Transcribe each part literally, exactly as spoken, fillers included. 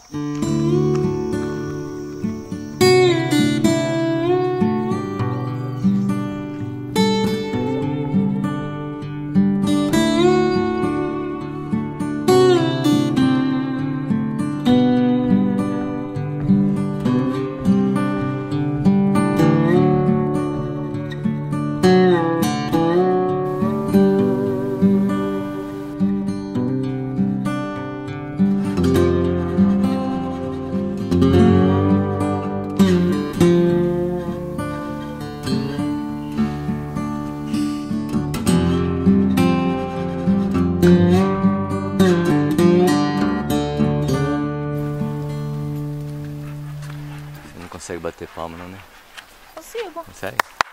Consegue bater palma não, né? Consigo. Consegue?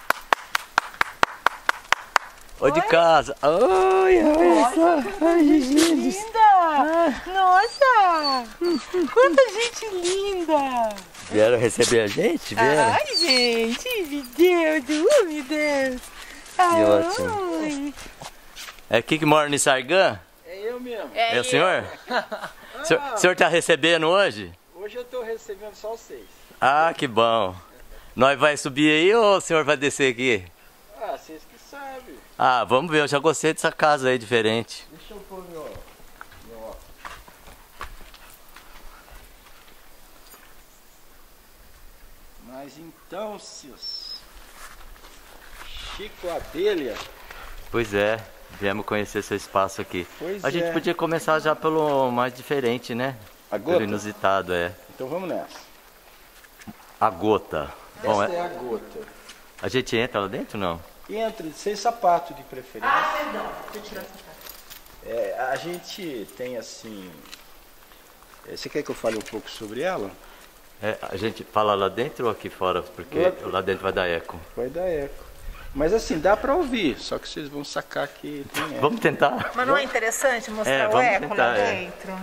Oi de casa. Oi, olha só. Ai, gente linda! Ah. Nossa! Quanta gente linda! Vieram receber a gente? Vieram? Ai, gente! Me Deus! Uh, meu Deus! Que ótimo. É aqui que mora no Sargã? É eu mesmo. É, é o senhor? O senhor, o senhor tá recebendo hoje? Hoje eu tô recebendo só vocês. Ah, que bom. Nós vai subir aí ou o senhor vai descer aqui? Ah, vocês que sabem. Ah, vamos ver. Eu já gostei dessa casa aí, diferente. Deixa eu pôr meu, meu óculos. Mas então, seus Chico Abelha. Pois é, viemos conhecer seu espaço aqui. Pois A gente é. podia começar já pelo mais diferente, né? A gota? Pelo inusitado, é. Então vamos nessa. A gota. Essa Bom, é a gota. A gente entra lá dentro ou não? Entra sem sapato de preferência. Ah, perdão. Deixa eu tirar o sapato. É, a gente tem assim... Você quer que eu fale um pouco sobre ela? É, a gente fala lá dentro ou aqui fora? Porque Lá, lá dentro vai dar eco. Vai dar eco. Mas assim, dá pra ouvir, só que vocês vão sacar que tem eco. Vamos tentar? Mas não é interessante mostrar É, o vamos eco tentar, lá é. dentro?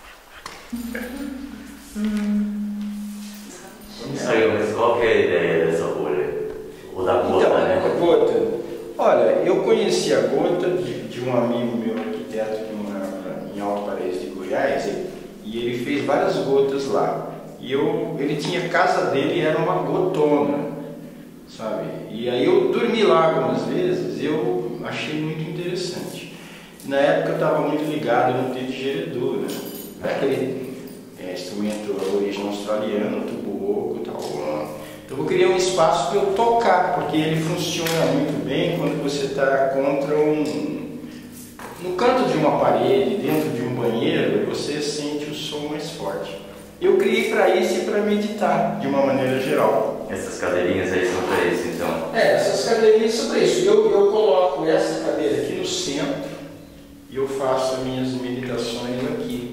Isso aí, mas qual que é a ideia dessa bolha? Ou da gota, Então, né? a gota. Olha, eu conheci a gota de, de um amigo meu arquiteto que morava em Alto Paraíso de Goiás e, e ele fez várias gotas lá. E eu, ele tinha a casa dele, era uma gotona, sabe? E aí eu dormi lá algumas vezes e eu achei muito interessante. Na época eu estava muito ligado no digeridor, né? Aquele é, instrumento de origem australiana, tubo oco e tal. Então eu queria um espaço para eu tocar, porque ele funciona muito bem quando você está contra um... no canto de uma parede, dentro de um banheiro, você sente o som mais forte. Eu criei para isso e para meditar, de uma maneira geral. Essas cadeirinhas aí são para isso, então? É, essas cadeirinhas são para isso. Eu, eu coloco essa cadeira aqui no centro e eu faço as minhas meditações aqui.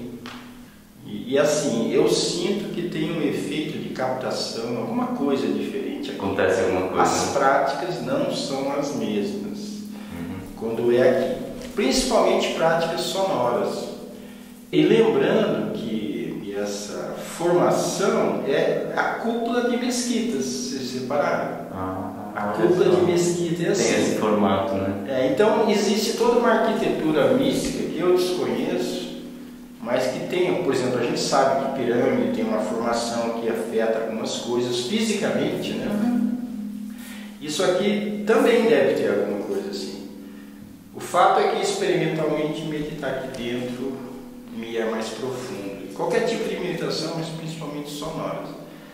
E, e assim, eu sinto que tem um efeito de captação, alguma coisa diferente aqui. Acontece alguma coisa? As práticas não são as mesmas uhum. quando é aqui. Principalmente práticas sonoras. E lembrando que essa formação é a cúpula de mesquitas, vocês separaram? Ah, a cúpula de mesquita é assim. Tem esse formato, né? É, então existe toda uma arquitetura mística que eu desconheço, mas que tem, por exemplo, a gente sabe que pirâmide tem uma formação que afeta algumas coisas fisicamente, né? Uhum. Isso aqui também deve ter alguma coisa assim. O fato é que experimentalmente meditar aqui dentro me é mais profundo. Qualquer tipo de meditação, mas principalmente sonoras.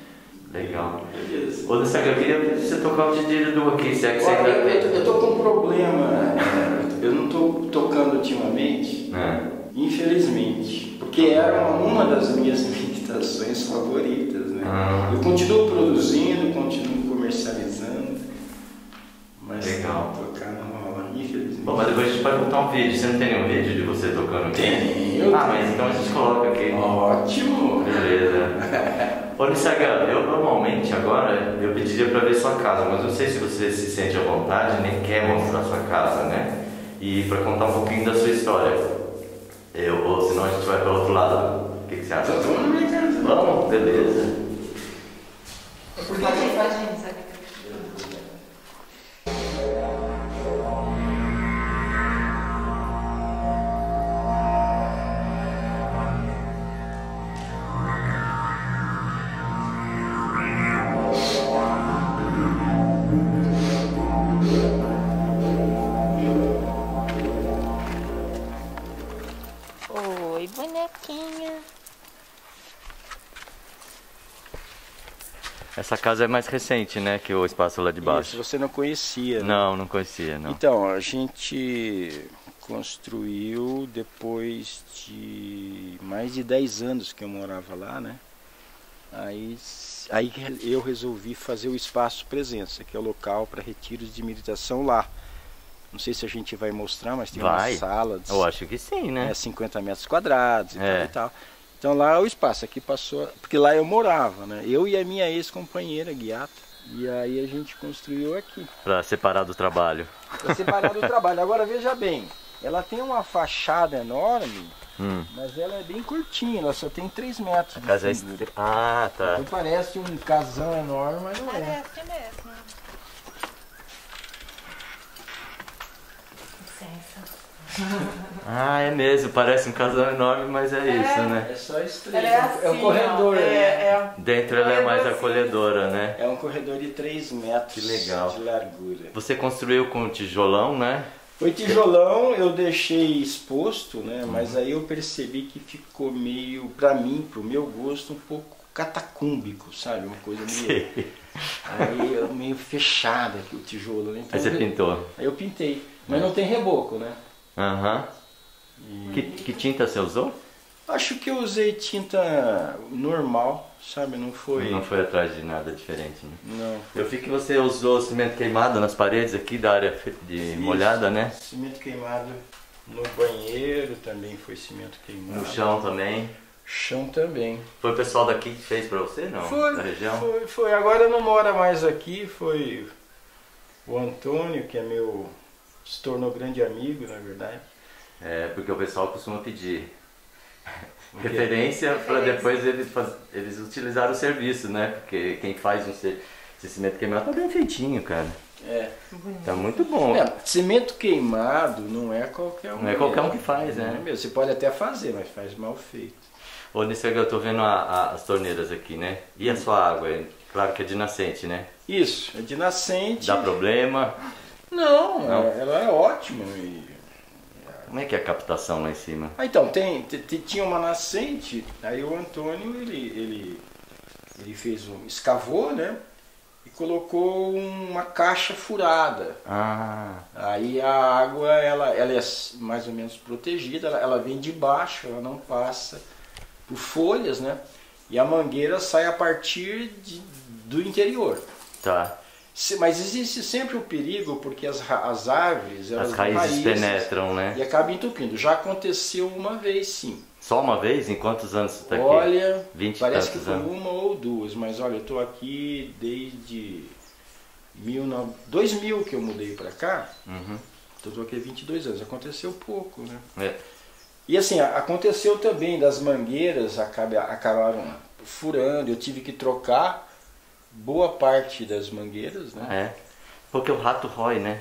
Legal. Beleza. Ô, Dessaga, eu queria você tocar o didgeridoo aqui, se é que você Olha, ainda... eu, eu tô com um problema, eu não tô tocando ultimamente, é. infelizmente, porque era uma das minhas meditações favoritas, né? Ah. Eu continuo produzindo, continuo comercializando, mas legal. Tocar não rola, infelizmente. Bom, mas depois a gente pode botar um vídeo. Você não tem nenhum vídeo de você tocando aqui? Tem. Ah, mas então a gente coloca aqui. Ótimo! Beleza. Ô, Nissaga, eu normalmente agora eu pediria para ver sua casa, mas não sei se você se sente à vontade, nem quer mostrar sua casa, né? E para contar um pouquinho da sua história. Eu, ou senão a gente vai para outro lado. O que, que você acha? Vamos na minha casa. Vamos? Beleza. Pode ir, pode ir, Nissaga. Essa casa é mais recente, né, que o espaço lá de baixo. Isso, você não conhecia, né? Não, não conhecia, não. Então, a gente construiu depois de mais de dez anos que eu morava lá, né? Aí, aí eu resolvi fazer o Espaço Presença, que é o local para retiros de meditação lá. Não sei se a gente vai mostrar, mas tem vai. uma sala de Eu acho que sim, né? é, cinquenta metros quadrados e, é. tal e tal. Então lá é o espaço, aqui passou, porque lá eu morava, né? Eu e a minha ex-companheira, Guiata. E aí a gente construiu aqui. Para separar do trabalho. Para separar do trabalho. Agora veja bem, ela tem uma fachada enorme, hum. mas ela é bem curtinha, ela só tem três metros. A casa é... Ah, tá. Então parece um casão enorme, mas não Parece é. Parece mesmo. Licença. Ah, é mesmo, parece um casal enorme, mas é, é isso, né? É só estreito, é, assim, é um corredor, ó, é, né? é, Dentro ela é mais acolhedora, né? É um corredor de três metros que legal. de largura. Você construiu com tijolão, né? Foi tijolão, eu deixei exposto, né? Uhum. Mas aí eu percebi que ficou meio, pra mim, pro meu gosto, um pouco catacúmbico, sabe? Uma coisa meio... Sim. Aí meio fechada aqui o tijolo, né? Então, aí você pintou? Aí eu pintei, mas é. não tem reboco, né? Aham. Uhum. E... que, que tinta você usou? Acho que eu usei tinta normal, sabe? Não foi... Não foi atrás de nada diferente, né? Não. Eu vi que você usou cimento queimado nas paredes aqui da área de Isso. molhada, né? Cimento queimado no banheiro também foi cimento queimado. No chão também? Chão também. Foi o pessoal daqui que fez pra você, não? Foi, da região? Foi, foi. Agora não mora mais aqui, foi o Antônio, que é meu... se tornou grande amigo, na verdade. É, porque o pessoal costuma pedir referência para depois eles, faz... eles utilizarem o serviço, né? Porque quem faz um cimento queimado tá bem feitinho, cara. É. Tá muito bom. É, cimento queimado não é qualquer um. Não é qualquer um que faz, né? Não é mesmo. Você pode até fazer, mas faz mal feito. Ô, Nisserga, eu tô vendo a, a, as torneiras aqui, né? E a sua água? É, claro que é de nascente, né? Isso, é de nascente. Dá problema? Não, não. ela é ótima. E... como é que é a captação lá em cima? Ah, então, tem, tinha uma nascente, aí o Antônio, ele, ele, ele fez um, escavou, né? E colocou uma caixa furada. Ah. Aí a água, ela, ela é mais ou menos protegida, ela, ela vem de baixo, ela não passa por folhas, né? E a mangueira sai a partir de, do interior. Tá. Mas existe sempre o perigo, porque as, as árvores... As raízes, raízes penetram, né? E acabam entupindo. Já aconteceu uma vez, sim. Só uma vez? Em quantos anos você está aqui? Olha, vinte parece que foi anos. uma ou duas, mas olha, eu estou aqui desde mil, não, dois mil que eu mudei para cá. Uhum. Estou aqui há vinte e dois anos. Aconteceu pouco, né? É. E assim, aconteceu também das mangueiras acabaram furando, eu tive que trocar boa parte das mangueiras, né? É, porque o rato rói, né?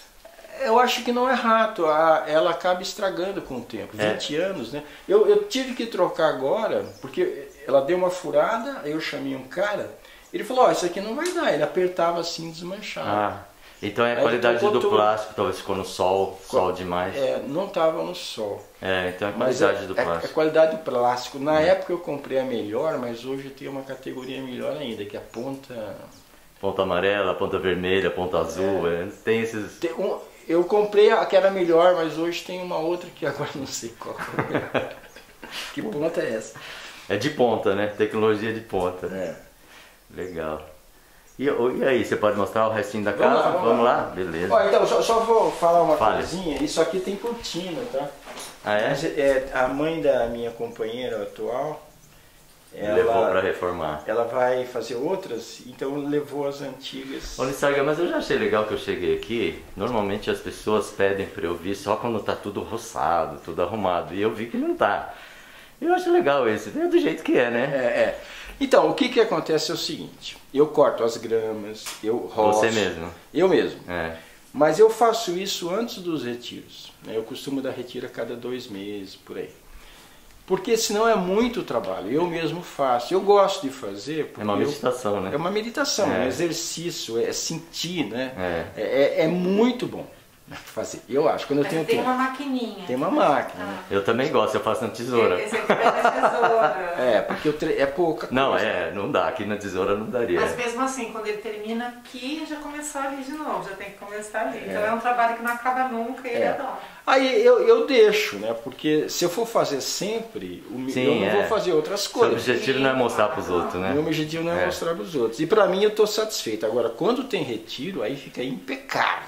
Eu acho que não é rato, ela acaba estragando com o tempo, vinte é. anos, né? Eu, eu tive que trocar agora, porque ela deu uma furada, aí eu chamei um cara, ele falou, ó, oh, isso aqui não vai dar, ele apertava assim, desmanchava. Ah, então é a aí qualidade do tudo. plástico, talvez ficou no sol, sol demais. É, não estava no sol. É, então é a qualidade é, do plástico. É a qualidade do plástico. Na é. época eu comprei a melhor, mas hoje tem uma categoria melhor ainda, que é a ponta... Ponta amarela, ponta vermelha, ponta azul, é. É. tem esses... Tem um... Eu comprei a que era melhor, mas hoje tem uma outra que agora não sei qual é. Que ponta é essa? É de ponta, né? Tecnologia de ponta. É. Legal. E, e aí, você pode mostrar o restinho da casa? Vamos lá, vamos vamos lá. lá. Beleza. Ó, então, só, só vou falar uma Fale. coisinha. Isso aqui tem cortina, tá? Ah, é? Mas, é a mãe da minha companheira atual... Ela, levou para reformar. Ela vai fazer outras, então levou as antigas. Ô, Nisserga, mas eu já achei legal que eu cheguei aqui. Normalmente as pessoas pedem para eu vir só quando tá tudo roçado, tudo arrumado. E eu vi que não tá. Eu acho legal esse, é do jeito que é, né? É, é. Então, o que que acontece é o seguinte, eu corto as gramas, eu roço. Você mesmo? Eu mesmo. É. Mas eu faço isso antes dos retiros. Eu costumo dar retiro a cada dois meses, por aí. Porque senão é muito trabalho, eu mesmo faço, eu gosto de fazer. É uma meditação, eu, né? É uma meditação, é. é um exercício, é sentir, né? É. É, é muito bom. fazer. Eu acho, quando eu Mas tenho tem tempo. uma maquininha. Tem uma máquina. Ah. Eu também gosto, eu faço na tesoura. Esse aqui é na tesoura. É, porque eu tre... é pouca coisa. Não, é, não dá, aqui na tesoura não daria. Mas mesmo assim, quando ele termina aqui, já começou ali de novo, já tem que começar ali. Então é um trabalho que não acaba nunca e ele É. adora. Aí eu, eu deixo, né? Porque se eu for fazer sempre, o meu- Sim, eu não é. vou fazer outras Seu coisas. objetivo não é mostrar pros outros, O né? meu objetivo não é, É. mostrar para os outros. E pra mim eu tô satisfeito. Agora, quando tem retiro, aí fica impecável.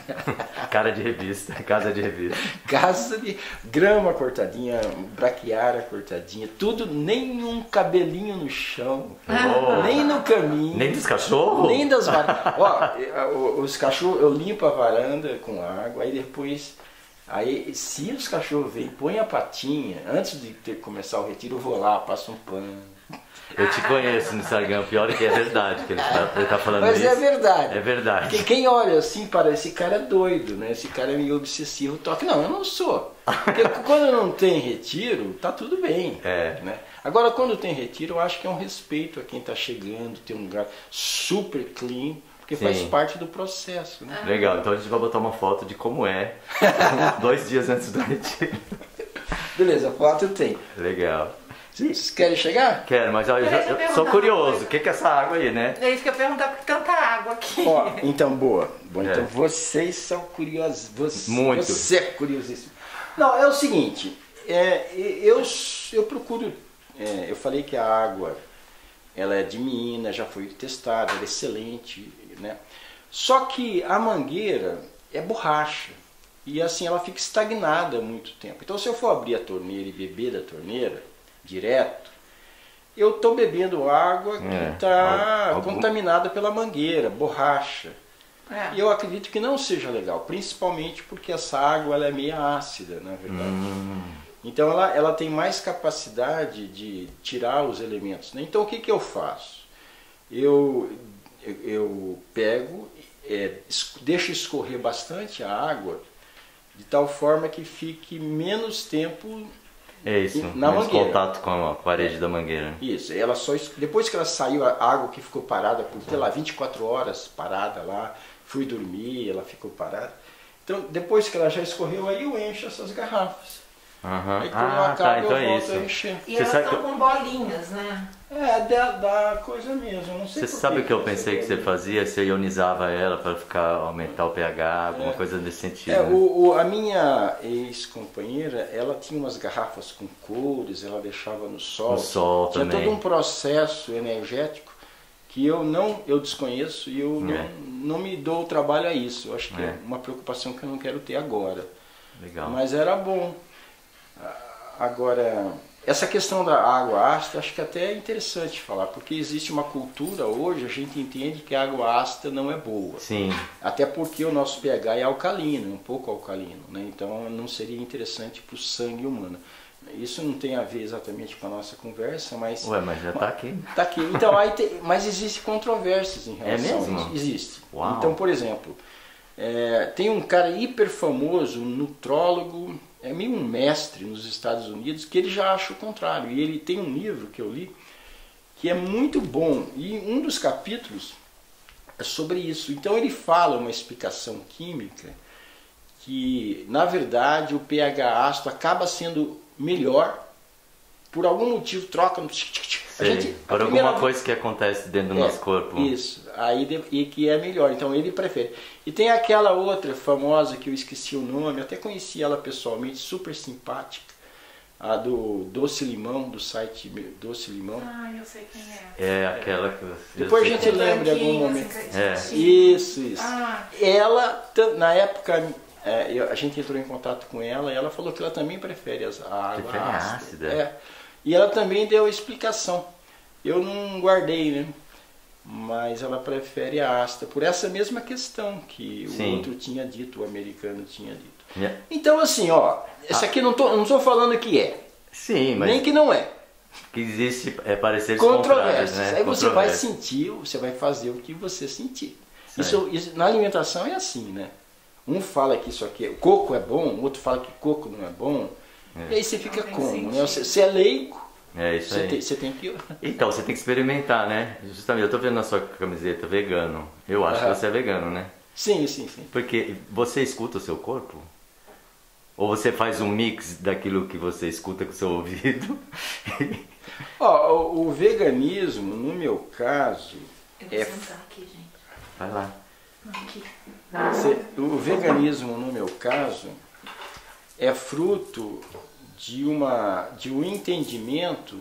Cara de revista, casa de revista. Casa de grama cortadinha, braquiária cortadinha, tudo, nenhum cabelinho no chão, Oh. nem no caminho. Nem dos cachorros? Nem das varandas. Ó, eu- os cachorros, eu limpo a varanda com água, aí depois, aí se os cachorros vêm, põe a patinha, antes de ter, começar o retiro, eu vou lá, passo um pano. Eu te conheço no Instagram, pior é que é verdade que ele tá, ele tá falando Mas isso. é verdade. É verdade. Porque quem olha assim, parece, esse cara é doido, né? Esse cara é meio obsessivo, toque. Não, eu não sou. Porque quando não tem retiro, tá tudo bem. É. Né? Agora, quando tem retiro, eu acho que é um respeito a quem tá chegando, ter um lugar super clean, porque faz Sim. parte do processo, né? Legal, então a gente vai botar uma foto de como é dois dias antes do retiro. Beleza, foto tem. Legal. Vocês querem chegar? Quero, mas ó, eu, já- Deixa eu eu perguntar sou uma curioso. coisa. O que que é essa água aí, né? É isso que eu ia perguntar, por que tanta água aqui? Ó, então, boa. Bom, É. então vocês são curiosos. Você, Muito. Você é curiosíssimo. Não, é o seguinte, é, eu, eu procuro, é, eu falei que a água, ela é de Minas, já foi testada, ela é excelente, né? Só que a mangueira é borracha. E assim, ela fica estagnada há muito tempo. Então, se eu for abrir a torneira e beber da torneira, direto, eu estou bebendo água que É, está algum- contaminada pela mangueira, borracha. É. E eu acredito que não seja legal, principalmente porque essa água ela é meio ácida, na verdade. Hum, Então ela, ela tem mais capacidade de tirar os elementos, né? Então o que, que eu faço? Eu, eu, eu pego, é, es- deixo escorrer bastante a água, de tal forma que fique menos tempo. é isso, Na menos mangueira. contato com a parede da mangueira. Isso, ela só es- depois que ela saiu, a água que ficou parada por, sei lá, vinte e quatro horas parada lá, fui dormir, ela ficou parada. Então, depois que ela já escorreu, aí eu encho essas garrafas. Aham. Aí quando eu Ah, acabo, tá, então eu é volto isso. a encher. E Você elas sabe estão que- com bolinhas, né? É, da, da coisa mesmo, eu não sei Você por sabe o que eu você pensei que você pode- fazia? Você ionizava ela para ficar aumentar o pH, alguma coisa nesse sentido. É, né? o, o- a minha ex-companheira, ela tinha umas garrafas com cores, ela deixava no sol. No sol tinha também. todo um processo energético que eu não, eu desconheço e eu É. não, não me dou o trabalho a isso. Eu acho que é. É. uma preocupação que eu não quero ter agora. Legal. Mas era bom. Ah, Agora, essa questão da água ácida, acho que até é interessante falar, porque existe uma cultura hoje, a gente entende que a água ácida não é boa. Sim, Até porque o nosso pH é alcalino, um pouco alcalino, né? Então não seria interessante para o sangue humano. Isso não tem a ver exatamente com a nossa conversa, mas ué, mas já tá aqui. tá aqui. Então, aí tem, mas existe controvérsias em relação É mesmo? a isso. Existe. Uau. Então, por exemplo, é, tem um cara hiper famoso, um nutrólogo, é meio um mestre nos Estados Unidos, que ele já acha o contrário. E ele tem um livro que eu li que é muito bom. E um dos capítulos é sobre isso. Então ele fala uma explicação química que, na verdade, o pH ácido acaba sendo melhor por algum motivo, troca no... A Sei. gente- a Por primeira alguma vez- coisa que acontece dentro do é, nosso corpo. Isso, aí de- e que é melhor, então ele prefere. E tem aquela outra famosa que eu esqueci o nome, eu até conheci ela pessoalmente, super simpática, a do Doce Limão, do site Doce Limão. Ah, eu sei quem é. É aquela que você... Depois a eu gente sei. lembra em algum Branquinho, momento. assim, É. quietinho. Isso, isso. Ah, Ela, ta- na época, é, eu- a gente entrou em contato com ela e ela falou que ela também prefere as- a água Prefere ácida. ácida. É. E ela também deu a explicação. Eu não guardei, né? Mas ela prefere a ácida por essa mesma questão que o Sim. outro tinha dito, o americano tinha dito. Yeah. Então, assim, ó, esse aqui não tô, não estou falando que é, Sim, mas nem que não é. que existe é, pareceres contrários, Controvérsias. né? Aí você vai Controvérsias. sentir, você vai fazer o que você sentir. Certo. Isso, isso na alimentação é assim, né? Um fala que isso aqui, coco é bom, o outro fala que coco não é bom. É. E aí você fica Não tem como? sentido. Né? Você, você é leigo, É isso você aí. tem, você tem que. Então, você tem que experimentar, né? Justamente, eu tô vendo na sua camiseta vegano. Eu acho Aham. que você é vegano, né? Sim, sim, sim. Porque você escuta o seu corpo? Ou você faz um mix daquilo que você escuta com o seu ouvido? Ó, o, o veganismo, no meu caso, Eu vou é... sentar aqui, gente. Vai lá. Aqui. Cê- o veganismo, no meu caso, é fruto de, uma, de um entendimento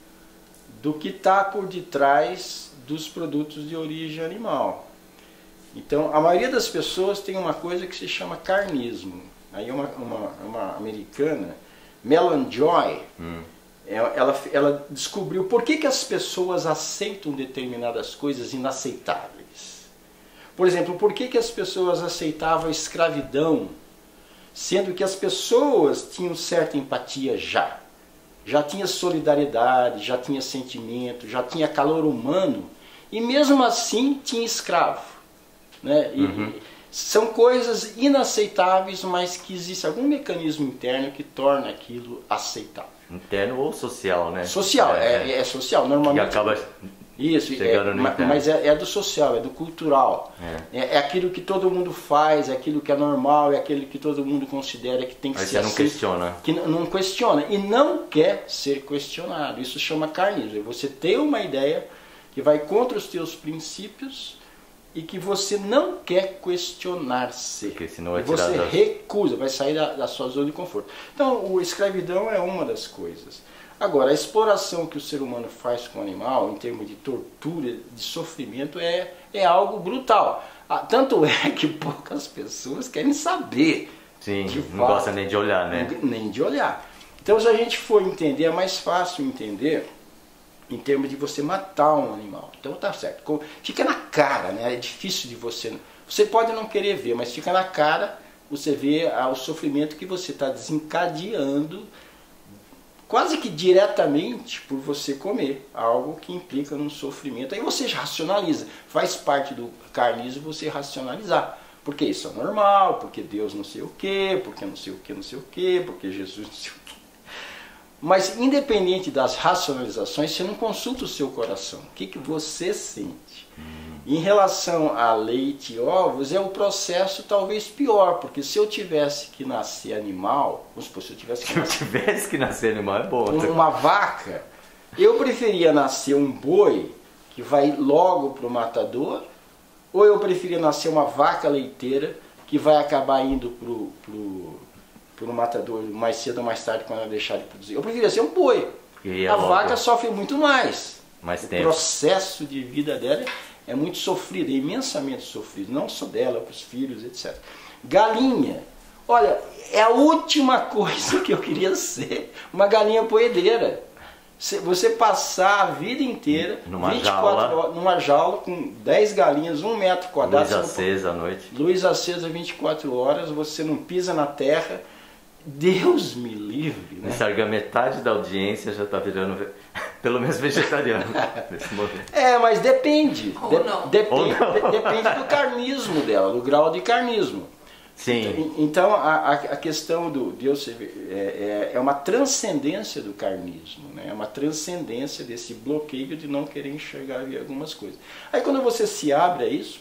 do que está por detrás dos produtos de origem animal. Então, a maioria das pessoas tem uma coisa que se chama carnismo. Aí uma, uma, uma americana, Melanie Joy, Hum. ela, ela descobriu por que, que as pessoas aceitam determinadas coisas inaceitáveis. Por exemplo, por que, que as pessoas aceitavam a escravidão, sendo que as pessoas tinham certa empatia já. Já tinha solidariedade, já tinha sentimento, já tinha calor humano, e mesmo assim tinha escravo. Né? E, Uhum. São coisas inaceitáveis, mas que existe algum mecanismo interno que torna aquilo aceitável. Interno ou social, né? Social, é, é social. E Normalmente, acaba isso, chegando é, no ma- interno. mas é, é do social, é do cultural. É. É, é aquilo que todo mundo faz, é aquilo que é normal, é aquilo que todo mundo considera que tem que Aí ser você não aceito, questiona. que n- não questiona e não quer ser questionado. Isso chama carnismo. Você tem uma ideia que vai contra os teus princípios e que você não quer questionar-se. Porque senão vai E você tirar das- recusa, vai sair da, da sua zona de conforto. Então, a escravidão é uma das coisas. Agora, a exploração que o ser humano faz com o animal, em termos de tortura, de sofrimento, é, é algo brutal. Ah, tanto é que poucas pessoas querem saber. Sim, de não fato. gosta nem de olhar, né? Nem de olhar. Então, se a gente for entender, é mais fácil entender em termos de você matar um animal. Então tá certo. Com- Fica na cara, né? É difícil de você... Você pode não querer ver, mas fica na cara, você vê ah, o sofrimento que você está desencadeando quase que diretamente por você comer algo que implica num sofrimento. Aí você já racionaliza. Faz parte do carnismo você racionalizar. Porque isso é normal, porque Deus não sei o quê, porque não sei o quê, não sei o quê, porque Jesus não sei o quê. Mas independente das racionalizações, você não consulta o seu coração. O que, que você sente? Em relação a leite e ovos, é o processo talvez pior, porque se eu tivesse que nascer animal, vamos supor, se eu tivesse que Se eu nascer tivesse que nascer animal, é bom. um- uma vaca, eu preferia nascer um boi que vai logo para o matador, ou eu preferia nascer uma vaca leiteira que vai acabar indo para o pro, pro matador mais cedo ou mais tarde quando ela deixar de produzir. Eu preferia ser um boi. Porque é A logo vaca sofre muito mais. mais O tempo. processo de vida dela é muito sofrido, é imensamente sofrido, não só dela, para os filhos, etcétera. Galinha, olha, é a última coisa que eu queria ser, uma galinha poedeira. Se- Você passar a vida inteira Numa vinte e quatro jaula. horas, numa jaula com dez galinhas, um metro quadrado. Luz você não- acesa à noite. Luz acesa vinte e quatro horas, você não pisa na terra. Deus me livre, né? Enxerga metade da audiência já tá virando, ve- pelo menos vegetariano nesse momento. É, mas depende. Ou De- não. Depende, Ou não. de- depende do carnismo dela, do grau de carnismo. Sim, Então, a, a a questão do Deus é, é, é uma transcendência do carnismo, né? É uma transcendência desse bloqueio de não querer enxergar ver algumas coisas. Aí, quando você se abre a isso,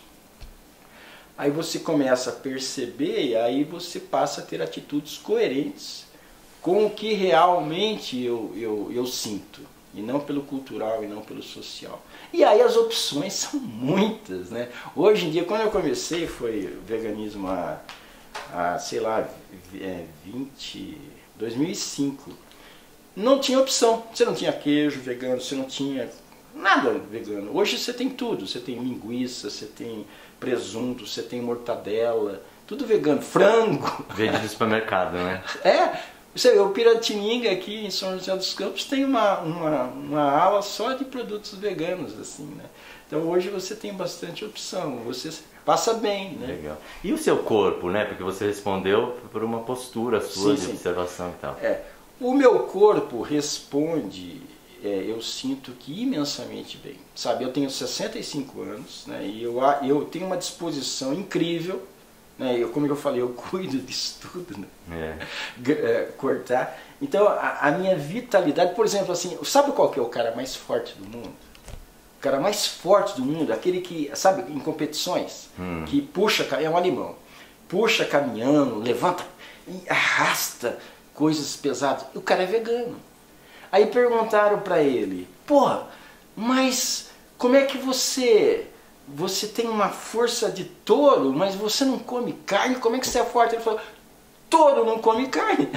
aí você começa a perceber e aí você passa a ter atitudes coerentes com o que realmente eu, eu, eu sinto, e não pelo cultural e não pelo social. E aí as opções são muitas, né? Hoje em dia, quando eu comecei, foi veganismo há, há sei lá, é, vinte, dois mil e cinco. Não tinha opção. Você não tinha queijo vegano, você não tinha nada vegano. Hoje você tem tudo. Você tem linguiça, você tem presunto, você tem mortadela, tudo vegano. Frango. vende no supermercado, né? É, você vê, o Piratininga aqui em São José dos Campos tem uma, uma, uma ala só de produtos veganos, assim, né? Então hoje você tem bastante opção, você passa bem, né? Legal. E o seu corpo, né? Porque você respondeu por uma postura sua Sim, de sim. observação e tal. É, o meu corpo responde, é, eu sinto que imensamente bem, sabe? Eu tenho sessenta e cinco anos, né? E eu, a- eu tenho uma disposição incrível, né? Eu, como eu falei, eu cuido disso tudo, né? É. G- é, cortar. Então, a, a minha vitalidade, por exemplo, assim, sabe qual que é o cara mais forte do mundo? O cara mais forte do mundo, aquele que, sabe, em competições, hum. que puxa, é um alemão, puxa caminhão, levanta e arrasta coisas pesadas. O cara é vegano. Aí perguntaram pra ele, porra, mas como é que você, você tem uma força de touro, mas você não come carne, como é que você é forte? Ele falou, touro não come carne.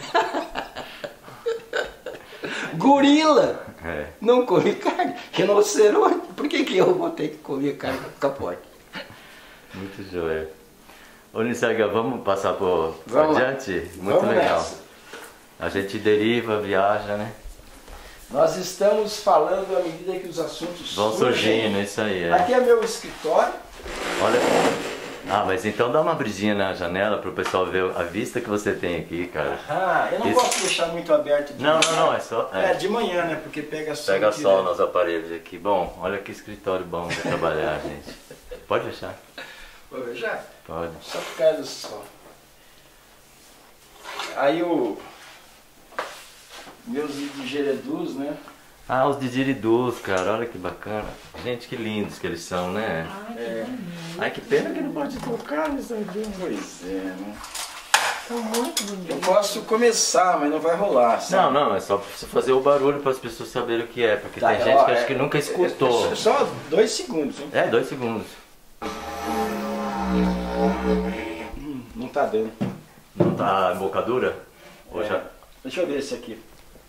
Gorila é. não come carne. Rinoceronte, por que, que eu vou ter que comer carne com capote? Muito joia. Ô Nissaga, vamos passar por, por adiante? Muito vamos legal. Nessa. A gente deriva, viaja, né? Nós estamos falando à medida que os assuntos vão surgindo, surgindo isso aí. É. Aqui é meu escritório. Olha. Ah, mas então dá uma abridinha na janela para o pessoal ver a vista que você tem aqui, cara. Ah, eu não Isso... posso deixar muito aberto de Não, manhã. não, não, é só... É. é, de manhã, né, porque pega sol. Pega sol nos aparelhos aqui. Bom, olha que escritório bom de trabalhar, gente. Pode fechar? Pode fechar? Pode. Só por causa do sol. Aí o... meus digeredus, né? Ah, os digeridus, cara, olha que bacana. Gente, que lindos que eles são, né? Ai, que é. Ai, que pena que não pode tocar nisso aqui. Pois é, né? São muito bonitos. Eu posso começar, mas não vai rolar, sabe? Não, não, é só você fazer o barulho para as pessoas saberem o que é, porque tá, tem gente ó, que é, acho que nunca escutou. É, é, é só dois segundos, hein? É, dois segundos. Hum, não tá dando. Não tá embocadura? Ou é. já... Deixa eu ver esse aqui.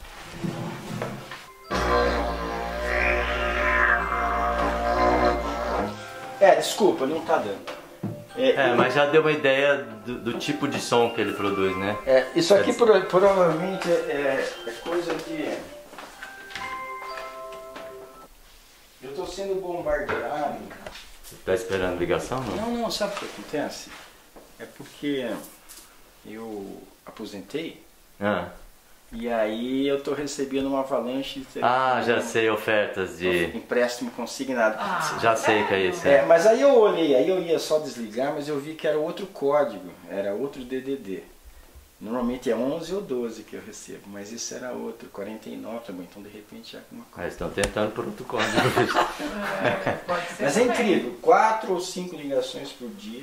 É, desculpa, não tá dando. É, é mas já deu uma ideia do, do tipo de som que ele produz, né? É, isso aqui pro, provavelmente é, é coisa de... Eu tô sendo bombardeado. Você tá esperando ligação, não? Não, não, sabe o que acontece? É porque eu aposentei. Ah. E aí eu tô recebendo uma avalanche de Ah, já sei, ofertas de... empréstimo consignado. Ah, já sei que é isso. É, mas aí eu olhei, aí eu ia só desligar, mas eu vi que era outro código, era outro D D D. Normalmente é onze ou doze que eu recebo, mas isso era outro, quarenta e nove também, então de repente é alguma coisa. Ah, estão tentando por outro código. é, pode ser mas é incrível, quatro ou cinco ligações por dia.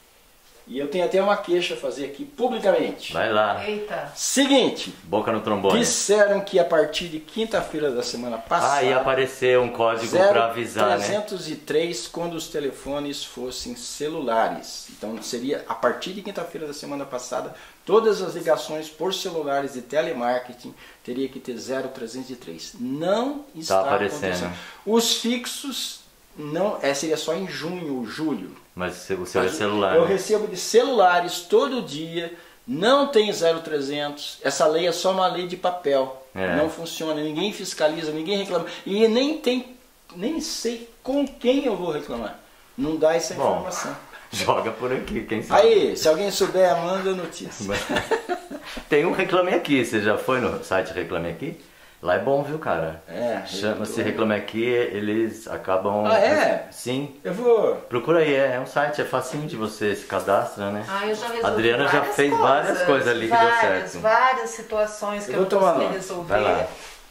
E eu tenho até uma queixa a fazer aqui publicamente. Vai lá. Eita. Seguinte. Boca no trombone. Disseram que a partir de quinta-feira da semana passada... Ah, ia aparecer um código para avisar, trezentos e três, né? Quando os telefones fossem celulares. Então seria a partir de quinta-feira da semana passada, todas as ligações por celulares de telemarketing teria que ter zero trezentos e três. Não está tá aparecendo. acontecendo. Os fixos, não, é, seria só em junho ou julho. Mas o seu é celular. Eu né? recebo de celulares todo dia, não tem zero trezentos, essa lei é só uma lei de papel, é. Não funciona, ninguém fiscaliza, ninguém reclama, e nem tem, nem sei com quem eu vou reclamar, não dá essa Bom, informação. Joga por aqui, quem sabe. Aí, se alguém souber, manda notícia. Tem um Reclame Aqui, você já foi no site Reclame Aqui? Lá é bom, viu, cara? É. Chama-se Reclame Aqui, eles acabam... Ah, é? Sim. Eu vou... Procura aí, é, é um site, é facinho de você se cadastra, né? Ah, eu já resolvi a Adriana já fez coisas, várias coisas ali que várias, deu certo. Várias situações que eu, eu não consegui nota. resolver. Vai lá.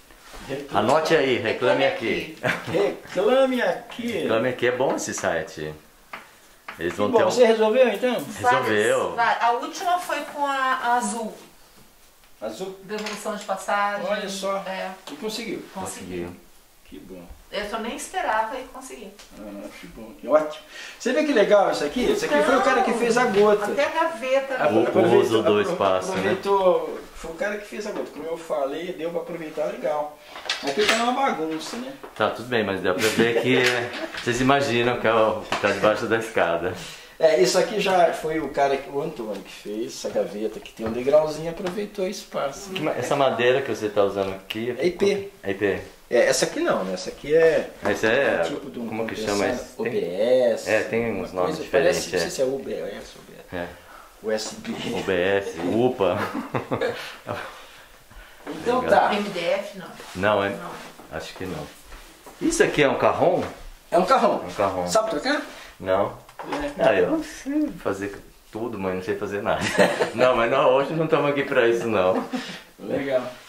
Anote aí, Reclame Aqui. Reclame Aqui. Reclame Aqui, é bom esse site. Eles vão bom, ter um... você resolveu então? Resolveu. Várias, a última foi com a, a Azul. Azul? Devolução de passagem. Olha só. É. E conseguiu? Consegui. Que bom. Eu nem esperava e consegui. Ah, que bom, que ótimo. Você vê que legal isso aqui? Isso aqui foi o cara que fez a gota. Até a gaveta. O, o uso do espaço, aproveitou, né? Foi o cara que fez a gota. Como eu falei, deu para aproveitar legal. Aqui tá uma bagunça, né? Tá, tudo bem, mas dá pra ver que vocês imaginam que é o que tá debaixo da escada. É, isso aqui já foi o cara, que, o Antônio, que fez essa gaveta que tem um degrauzinho, aproveitou o espaço. Essa madeira que você tá usando aqui... É I P. É I P. É, essa aqui não, né? Essa aqui é... Essa é... um tipo de um como que chama isso? O B S. É, tem uns nomes coisa, diferentes. Parece, não sei se é U B S ou B S. É. U S B. U B S, U P A. Então tá. M D F não. Não, é... Não. Acho que não. Isso aqui é um carrom? É um carrão. É um carrom. Sabe trocar? Não. É. Ah, eu sei fazer tudo, mas não sei fazer nada. Não, mas não, hoje não estamos aqui pra isso não. Legal.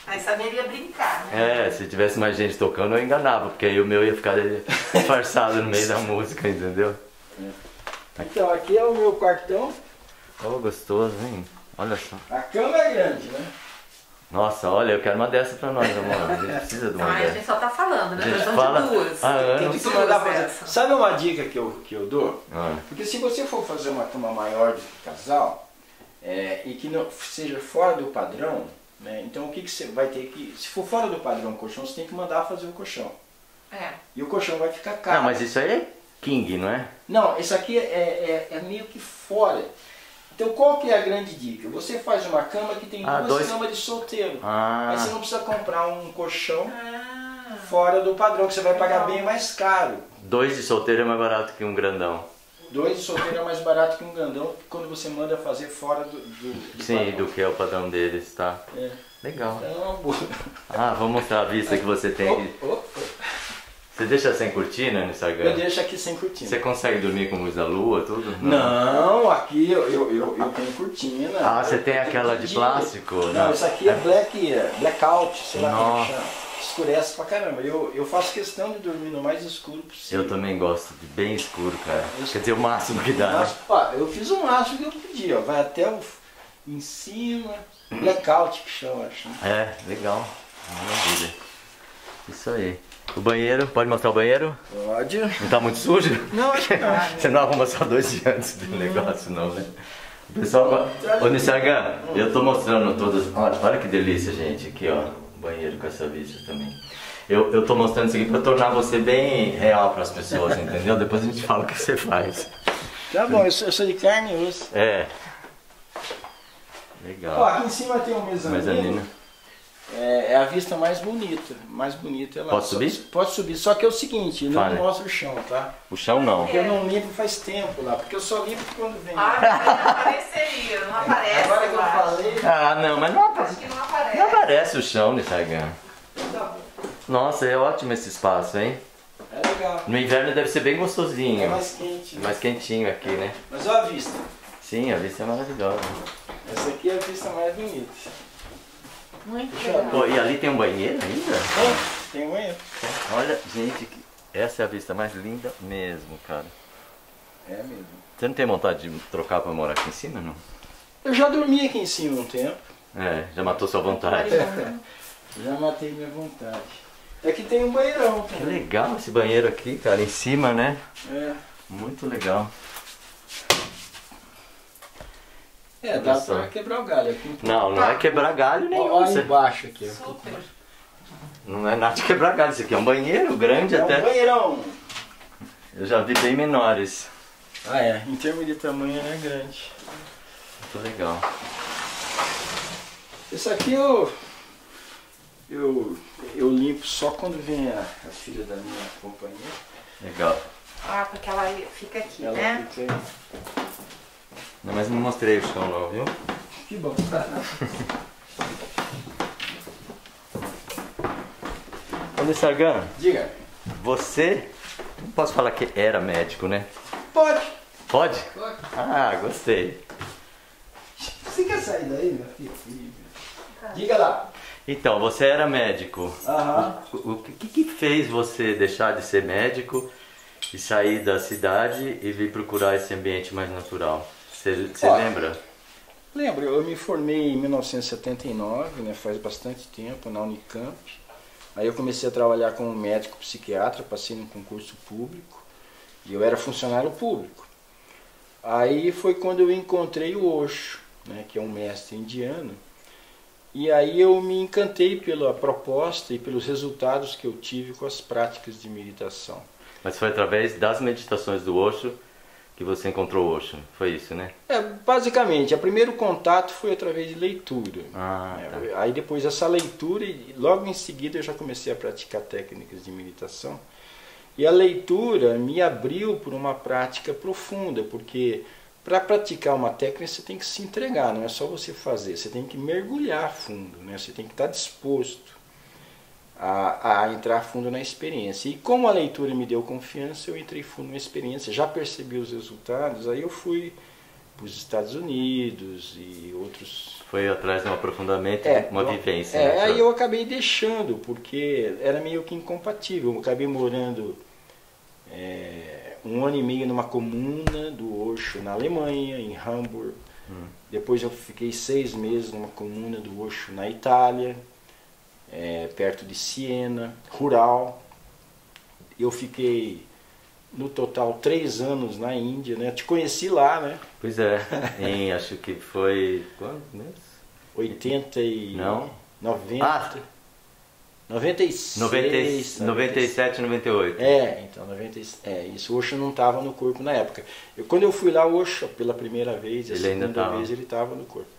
Aí saberia brincar, né? É, se tivesse mais gente tocando eu enganava, porque aí o meu ia ficar disfarçado no meio da música, entendeu? Então, aqui é o meu quartão. Oh, gostoso, hein? Olha só. A cama é grande, né? Nossa, olha, eu quero uma dessa pra nós, amor. A gente precisa de uma Ah, a dessa. gente só tá falando, né? A gente Nós fala de duas. há anos. Tem que Duas mandar fazer. dessas. Sabe uma dica que eu, que eu dou? Ah, Porque se você for fazer uma cama maior de casal, é, e que não seja fora do padrão, né? Então o que, que você vai ter que... Se for fora do padrão o colchão, você tem que mandar fazer o colchão. É. E o colchão vai ficar caro. não, mas isso aí é king, não é? Não, isso aqui é, é, é meio que fora. Então qual que é a grande dica? Você faz uma cama que tem Ah, duas dois- camas de solteiro. Ah. Aí você não precisa comprar um colchão Ah, fora do padrão, que você vai pagar Legal. bem mais caro. Dois de solteiro é mais barato que um grandão. Dois de solteiro é mais barato que um grandão quando você manda fazer fora do, do, do Sim, padrão. do que é o padrão deles, tá? É. Legal. Então é uma boa. Ah, vou mostrar a vista que você tem aqui. Oh, oh, oh. Você deixa sem cortina no Eu Instagram? deixo aqui sem cortina. Você consegue dormir com luz da lua, tudo? Não, aqui eu, eu, eu, eu tenho cortina. Ah, você Eu tem tenho aquela de cortina. plástico? Não, Não. isso aqui é black, blackout, sei lá como Nossa. chama. Escurece pra caramba. Eu, eu faço questão de dormir no mais escuro possível. Eu também gosto de bem escuro, cara. Quer dizer, o máximo que dá, né? Mas, ó, eu fiz o máximo que eu podia, ó. Vai até o, em cima, blackout que chama, acho. Né? É, legal. Maravilha. Isso aí. O banheiro, pode mostrar o banheiro? Pode. Não tá muito sujo? Não, acho que não. Você não arruma só dois dias antes do negócio, não, né? O pessoal, ô Nissagan, eu tô mostrando todas. Olha, olha que delícia, gente. Aqui, ó. Banheiro com essa vista também. Eu, eu tô mostrando isso aqui pra tornar você bem real pras pessoas, entendeu? Depois a gente fala o que você faz. Tá bom, eu sou, eu sou de carne e osso. É. Ó, Legal. aqui em cima tem um mezanino. Mezanino. É, é a vista mais bonita. Mais bonita é lá. Posso Só- subir? Pode subir, só que é o seguinte, não Fale. mostra o chão, tá? O chão não. Porque eu não limpo faz tempo lá, porque eu só limpo quando vem. Ah, mas não apareceria, não aparece. Agora que eu acho. falei, Ah, não, mas não, Acho que não aparece. não aparece o chão, Nissagan. tá bom. Nossa, é ótimo esse espaço, hein? É legal. No inverno deve ser bem gostosinho. É mais quente. É mais quentinho aqui, né? Mas olha a vista. Sim, a vista é maravilhosa. Essa aqui é a vista mais bonita. Muito Deixa eu legal. Pô, e ali tem um banheiro ainda? Tem, tem banheiro. Olha, gente, que- essa é a vista mais linda mesmo, cara. É mesmo. Você não tem vontade de trocar pra morar aqui em cima, não? Eu já dormi aqui em cima um tempo. É, já matou sua vontade. Já matei minha vontade. Aqui tem um banheirão Que também. legal esse banheiro aqui, cara, em cima, né? É. Muito legal. É, dá Olha só. pra quebrar o galho aqui. Não, não é quebrar galho nenhum. Olha Isso é- embaixo aqui. ó. Super. Não é nada de quebrar galho, isso aqui é um banheiro grande É um até. banheirão. Eu já vi bem menores. Ah é, em termos de tamanho é grande. Muito legal. Isso aqui eu, eu, eu limpo só quando vem a, a filha da minha companhia. Legal. Ah, porque ela fica aqui, Ela né? fica aí. Não, mas não mostrei o chão não, viu? Que bom. Ô Nissagan, Diga. você, não posso falar que era médico, né? Pode. Pode? Pode. Ah, gostei. Você quer sair daí, meu filho? Diga lá. Então, você era médico. Aham. O, o que, que fez você deixar de ser médico e sair da cidade e vir procurar esse ambiente mais natural? Você, você Ó. lembra? Lembro, eu me formei em mil novecentos e setenta e nove, né, faz bastante tempo, na Unicamp. Aí eu comecei a trabalhar como médico psiquiatra, passei num concurso público e eu era funcionário público. Aí foi quando eu encontrei o Osho, né, que é um mestre indiano, e aí eu me encantei pela proposta e pelos resultados que eu tive com as práticas de meditação. Mas foi através das meditações do Osho que você encontrou o Osho, foi isso, né? É, basicamente, o primeiro contato foi através de leitura. Ah, É, tá. Aí depois dessa leitura, e logo em seguida eu já comecei a praticar técnicas de meditação. E a leitura me abriu por uma prática profunda, porque para praticar uma técnica você tem que se entregar, não é só você fazer, você tem que mergulhar fundo, né? Você tem que estar disposto a, a entrar fundo na experiência. E como a leitura me deu confiança, eu entrei fundo na experiência, já percebi os resultados, aí eu fui para os Estados Unidos e outros... Foi atrás de um aprofundamento, É, uma eu- vivência. É, né? aí eu acabei deixando, porque era meio que incompatível. Eu acabei morando é, um ano e meio numa comuna do Osho na Alemanha, em Hamburg. Hum. Depois eu fiquei seis meses numa comuna do Osho na Itália, é, perto de Siena, rural. Eu fiquei, no total, três anos na Índia, né? Te conheci lá, né? Pois é, em, acho que foi... Quando mesmo? oitenta e... Não. noventa... Ah! noventa e seis... noventa, e- noventa e sete, noventa e oito. É, então, noventa e seis, é, isso, o Osho não estava no corpo na época. Eu, quando eu fui lá, o Osho, pela primeira vez, a Ele ainda segunda tava. vez, ele estava no corpo.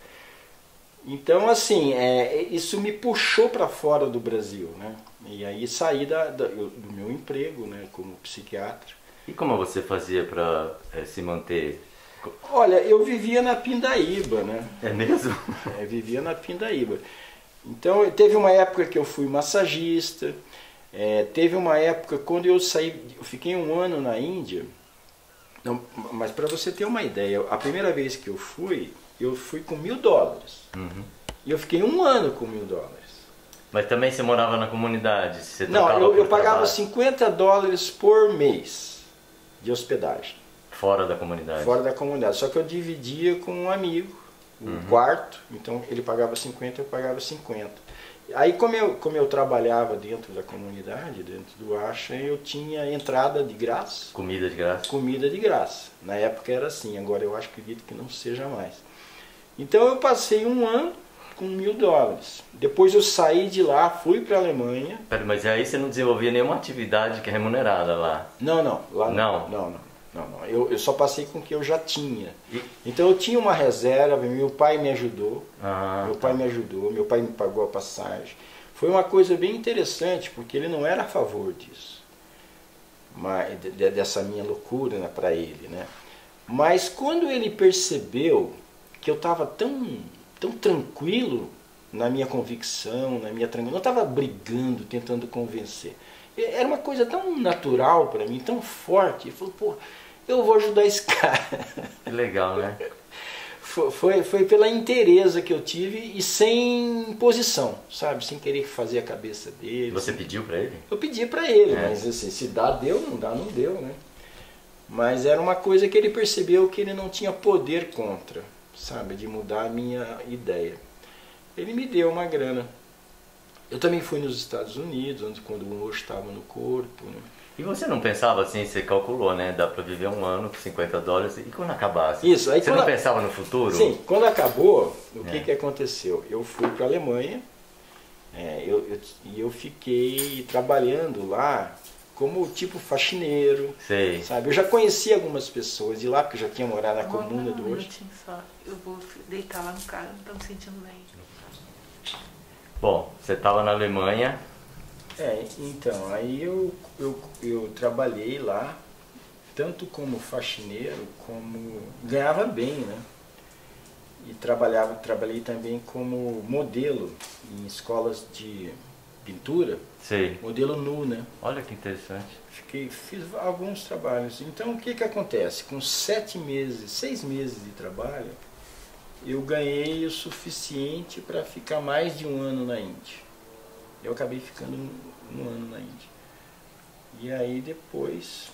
Então, assim, é, isso me puxou para fora do Brasil, né? E aí saí da, da- eu- do meu emprego, né, como psiquiatra. E como você fazia para se manter? Olha, eu vivia na Pindaíba, né? É mesmo? É, vivia na Pindaíba. Então, teve uma época que eu fui massagista, é, teve uma época quando eu saí, eu fiquei um ano na Índia, não, mas para você ter uma ideia, a primeira vez que eu fui, eu fui com mil dólares. Uhum. E eu fiquei um ano com mil dólares. Mas também você morava na comunidade? Você Não, trocava eu, por eu pagava trabalho? cinquenta dólares por mês de hospedagem, Fora da comunidade? fora da comunidade. Só que eu dividia com um amigo, um Uhum. quarto, então ele pagava cinquenta, eu pagava cinquenta. Aí como eu, como eu trabalhava dentro da comunidade, dentro do Asha, eu tinha entrada de graça, Comida de graça? comida de graça. Na época era assim, agora eu acho que acredito que não seja mais. Então eu passei um ano com mil dólares. Depois eu saí de lá, fui para a Alemanha. Pera, mas aí você não desenvolvia nenhuma atividade que é remunerada lá? Não, não, lá Não? não. Não, não, não, não. Eu, eu só passei com o que eu já tinha. Então eu tinha uma reserva, meu pai me ajudou. Ah, Meu pai me ajudou, meu pai me pagou a passagem. Foi uma coisa bem interessante, porque ele não era a favor disso. Mas, de- de- dessa minha loucura, né, para ele, né? Mas quando ele percebeu que eu estava tão, tão tranquilo na minha convicção, na minha tranquilidade, não estava brigando, tentando convencer. Era uma coisa tão natural para mim, tão forte. Ele falou, pô, eu vou ajudar esse cara. que legal, né? Foi, foi, foi pela inteireza que eu tive e sem imposição, sabe? Sem querer fazer a cabeça dele. Você pediu pra ele? Eu pedi pra ele, É. mas assim, se dá, deu, não dá, não deu, né? Mas era uma coisa que ele percebeu que ele não tinha poder contra, sabe? De mudar a minha ideia. Ele me deu uma grana. Eu também fui nos Estados Unidos, onde, quando o Osho estava no corpo, né? E você não pensava assim, você calculou, né? Dá pra viver um ano com cinquenta dólares, e quando acabasse? Isso, aí você quando não a- pensava no futuro? Sim, quando acabou, o que, É. que aconteceu? Eu fui para a Alemanha, é, eu, eu, e eu fiquei trabalhando lá como tipo faxineiro, Sei. sabe? Eu já conhecia algumas pessoas de lá, porque eu já tinha morado na comuna um do Osho. minutinho só. Eu vou deitar lá no carro, não tô me sentindo bem. Bom, você estava na Alemanha, É, então, aí eu, eu, eu trabalhei lá, tanto como faxineiro, como... ganhava bem, né? E trabalhava, trabalhei também como modelo em escolas de pintura, sei. modelo nu, né? Olha que interessante. Fiquei, fiz alguns trabalhos. Então, o que que acontece? Com sete meses, seis meses de trabalho, eu ganhei o suficiente para ficar mais de um ano na Índia. Eu acabei ficando um, um ano na Índia. E aí depois,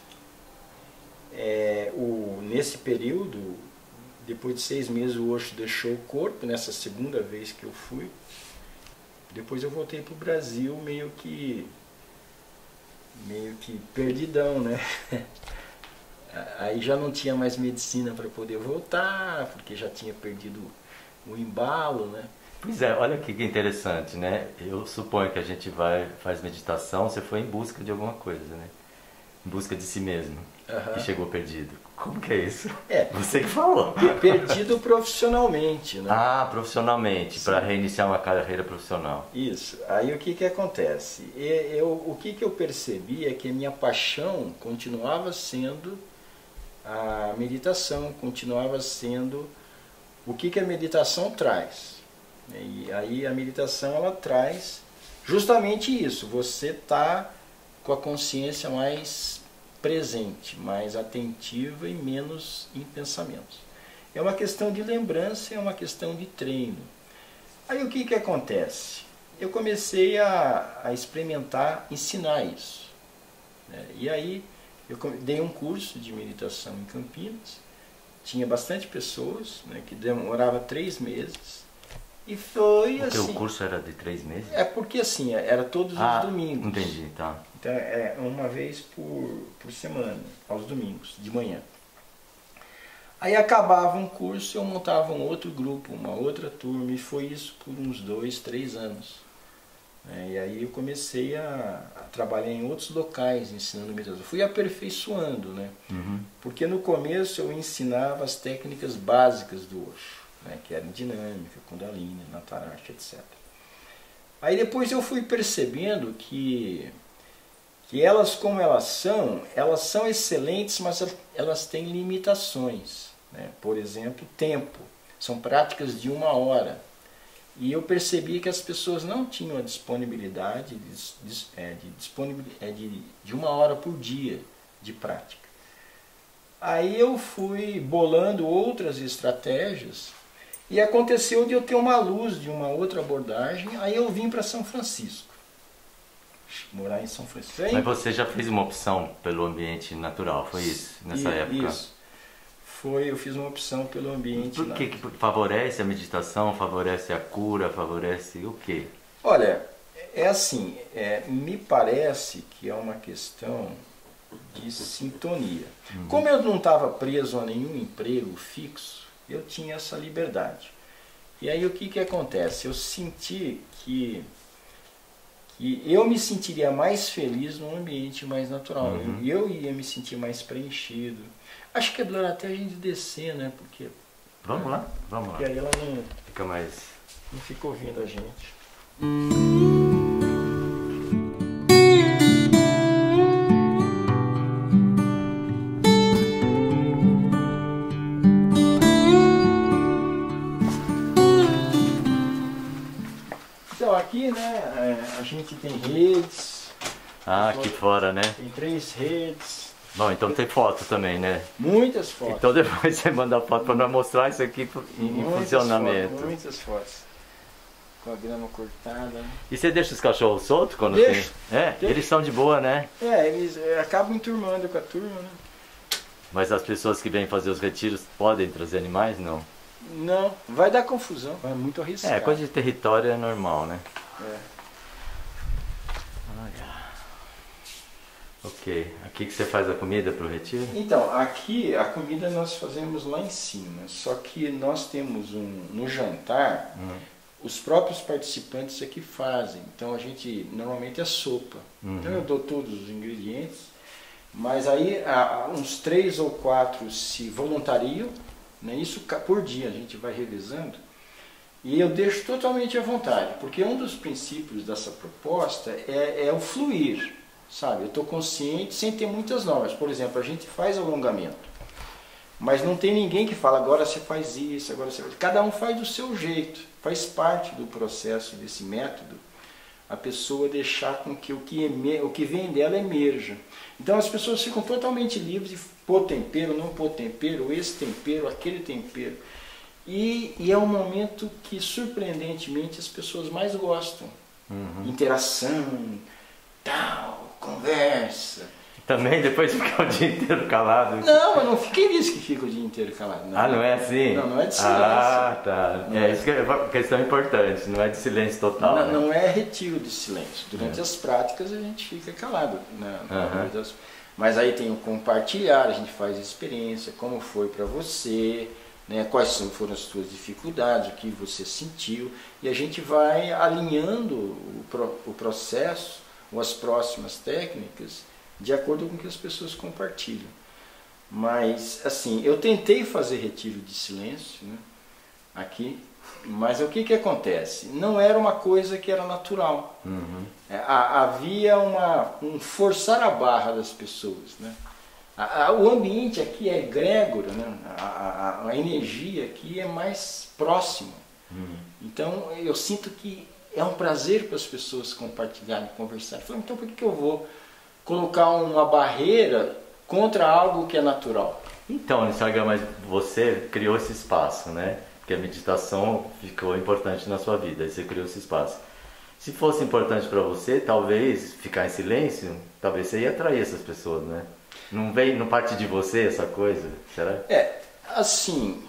é, o, nesse período, depois de seis meses o Osho deixou o corpo, nessa segunda vez que eu fui. Depois eu voltei para o Brasil meio que, meio que perdidão, né? Aí já não tinha mais medicina para poder voltar, porque já tinha perdido o embalo, né? Pois é, olha que que interessante, né? Eu suponho que a gente vai, faz meditação, você foi em busca de alguma coisa, né? Em busca de si mesmo. Aham. E chegou perdido. Como que é isso? É. Você que falou. Perdido profissionalmente, né? Ah, profissionalmente, para reiniciar uma carreira profissional. Isso. Aí o que que acontece? E- Eu, o que que eu percebi é que a minha paixão continuava sendo a meditação, continuava sendo o que que a meditação traz. E aí a meditação ela traz justamente isso, você está com a consciência mais presente, mais atentiva e menos em pensamentos. É uma questão de lembrança, é uma questão de treino. Aí o que que acontece? Eu comecei a, a experimentar, ensinar isso. Né? E aí eu dei um curso de meditação em Campinas, tinha bastante pessoas, né, que demorava três meses. E foi porque assim... o curso era de três meses? É porque assim, era todos ah, os domingos. Entendi, tá. Então é uma vez por, por semana, aos domingos, de manhã. Aí acabava um curso, eu montava um outro grupo, uma outra turma, e foi isso por uns dois, três anos. É, e aí eu comecei a, a trabalhar em outros locais ensinando meditação. Fui aperfeiçoando, né? Uhum. Porque no começo eu ensinava as técnicas básicas do Osho, né? Que eram dinâmica, Kundalini, Natarasha, etcétera. Aí depois eu fui percebendo que, que elas como elas são, elas são excelentes, mas elas têm limitações. Né? Por exemplo, tempo. São práticas de uma hora. E eu percebi que as pessoas não tinham a disponibilidade de, de, é, de, disponibilidade, de, de uma hora por dia de prática. Aí eu fui bolando outras estratégias e aconteceu de eu ter uma luz de uma outra abordagem, aí eu vim para São Francisco. Morar em São Francisco. Mas você já fez uma opção pelo ambiente natural, foi isso, nessa e, época? Isso. Foi, eu fiz uma opção pelo ambiente. Por que, que favorece a meditação, favorece a cura, favorece o quê? Olha, é assim, é, me parece que é uma questão de sintonia. Uhum. Como eu não estava preso a nenhum emprego fixo, eu tinha essa liberdade. E aí o que, que acontece? Eu senti que, que eu me sentiria mais feliz num ambiente mais natural. Uhum. Eu, eu ia me sentir mais preenchido. Acho que é melhor até a gente descer, né? Porque, vamos lá, vamos porque lá. Porque aí ela não fica mais... não fica ouvindo a gente. Então aqui, né, a gente tem redes. Ah, aqui fora, né? Tem três redes. Bom, então tem foto também, né? Muitas fotos. Então depois você manda a foto para nós mostrar isso aqui em muitas funcionamento. Fotos, muitas fotos. Com a grama cortada. E você deixa os cachorros soltos quando Deixa, tem? É, deixa. Eles são de boa, né? É, eles é, acabam enturmando com a turma, né? Mas as pessoas que vêm fazer os retiros podem trazer animais? Não. Não, vai dar confusão, é muito arriscado. É, coisa de território é normal, né? É. Ok, aqui que você faz a comida para o retiro? Então, aqui a comida nós fazemos lá em cima, só que nós temos um, no jantar, uhum. os próprios participantes é que fazem, então a gente, normalmente é sopa, uhum. então eu dou todos os ingredientes, mas aí há, uns três ou quatro se voluntariam, né, isso por dia a gente vai revisando, e eu deixo totalmente à vontade, porque um dos princípios dessa proposta é, é o fluir. Sabe, eu estou consciente sem ter muitas normas. Por exemplo, a gente faz alongamento, mas não tem ninguém que fala, agora você faz isso, agora você faz... Cada um faz do seu jeito, faz parte do processo desse método, a pessoa deixar com que o que, emer... o que vem dela emerja. Então as pessoas ficam totalmente livres de pôr tempero, não pôr tempero, esse tempero, aquele tempero. E, e é um momento que, surpreendentemente, as pessoas mais gostam. Uhum. Interação, tal... conversa. Também depois ficar o dia inteiro calado? Não, eu não fiquei nisso que fica o dia inteiro calado. Não. Ah, não é assim? Não, não é de silêncio. Ah, tá. Não é, é isso que é uma questão importante, não é de silêncio total. Não, né? não é retiro de silêncio. Durante é. as práticas a gente fica calado. Né? Uhum. Das... Mas aí tem o compartilhar, a gente faz a experiência, como foi para você, né? Quais foram as suas dificuldades, o que você sentiu, e a gente vai alinhando o, pro... o processo ou as próximas técnicas de acordo com o que as pessoas compartilham. Mas, assim, eu tentei fazer retiro de silêncio, né, aqui, mas o que que acontece? Não era uma coisa que era natural. Uhum. É, havia uma, um forçar a barra das pessoas, né? A, a, o ambiente aqui é egrégoro, né? a, a, a energia aqui é mais próxima. Uhum. Então, eu sinto que é um prazer para as pessoas compartilharem, conversarem. Falei, então por que eu vou colocar uma barreira contra algo que é natural? Então, Nisarga, mas você criou esse espaço, né? Porque a meditação ficou importante na sua vida, aí você criou esse espaço. Se fosse importante para você, talvez ficar em silêncio, talvez você ia atrair essas pessoas, né? Não vem, não parte de você essa coisa, será? É, assim,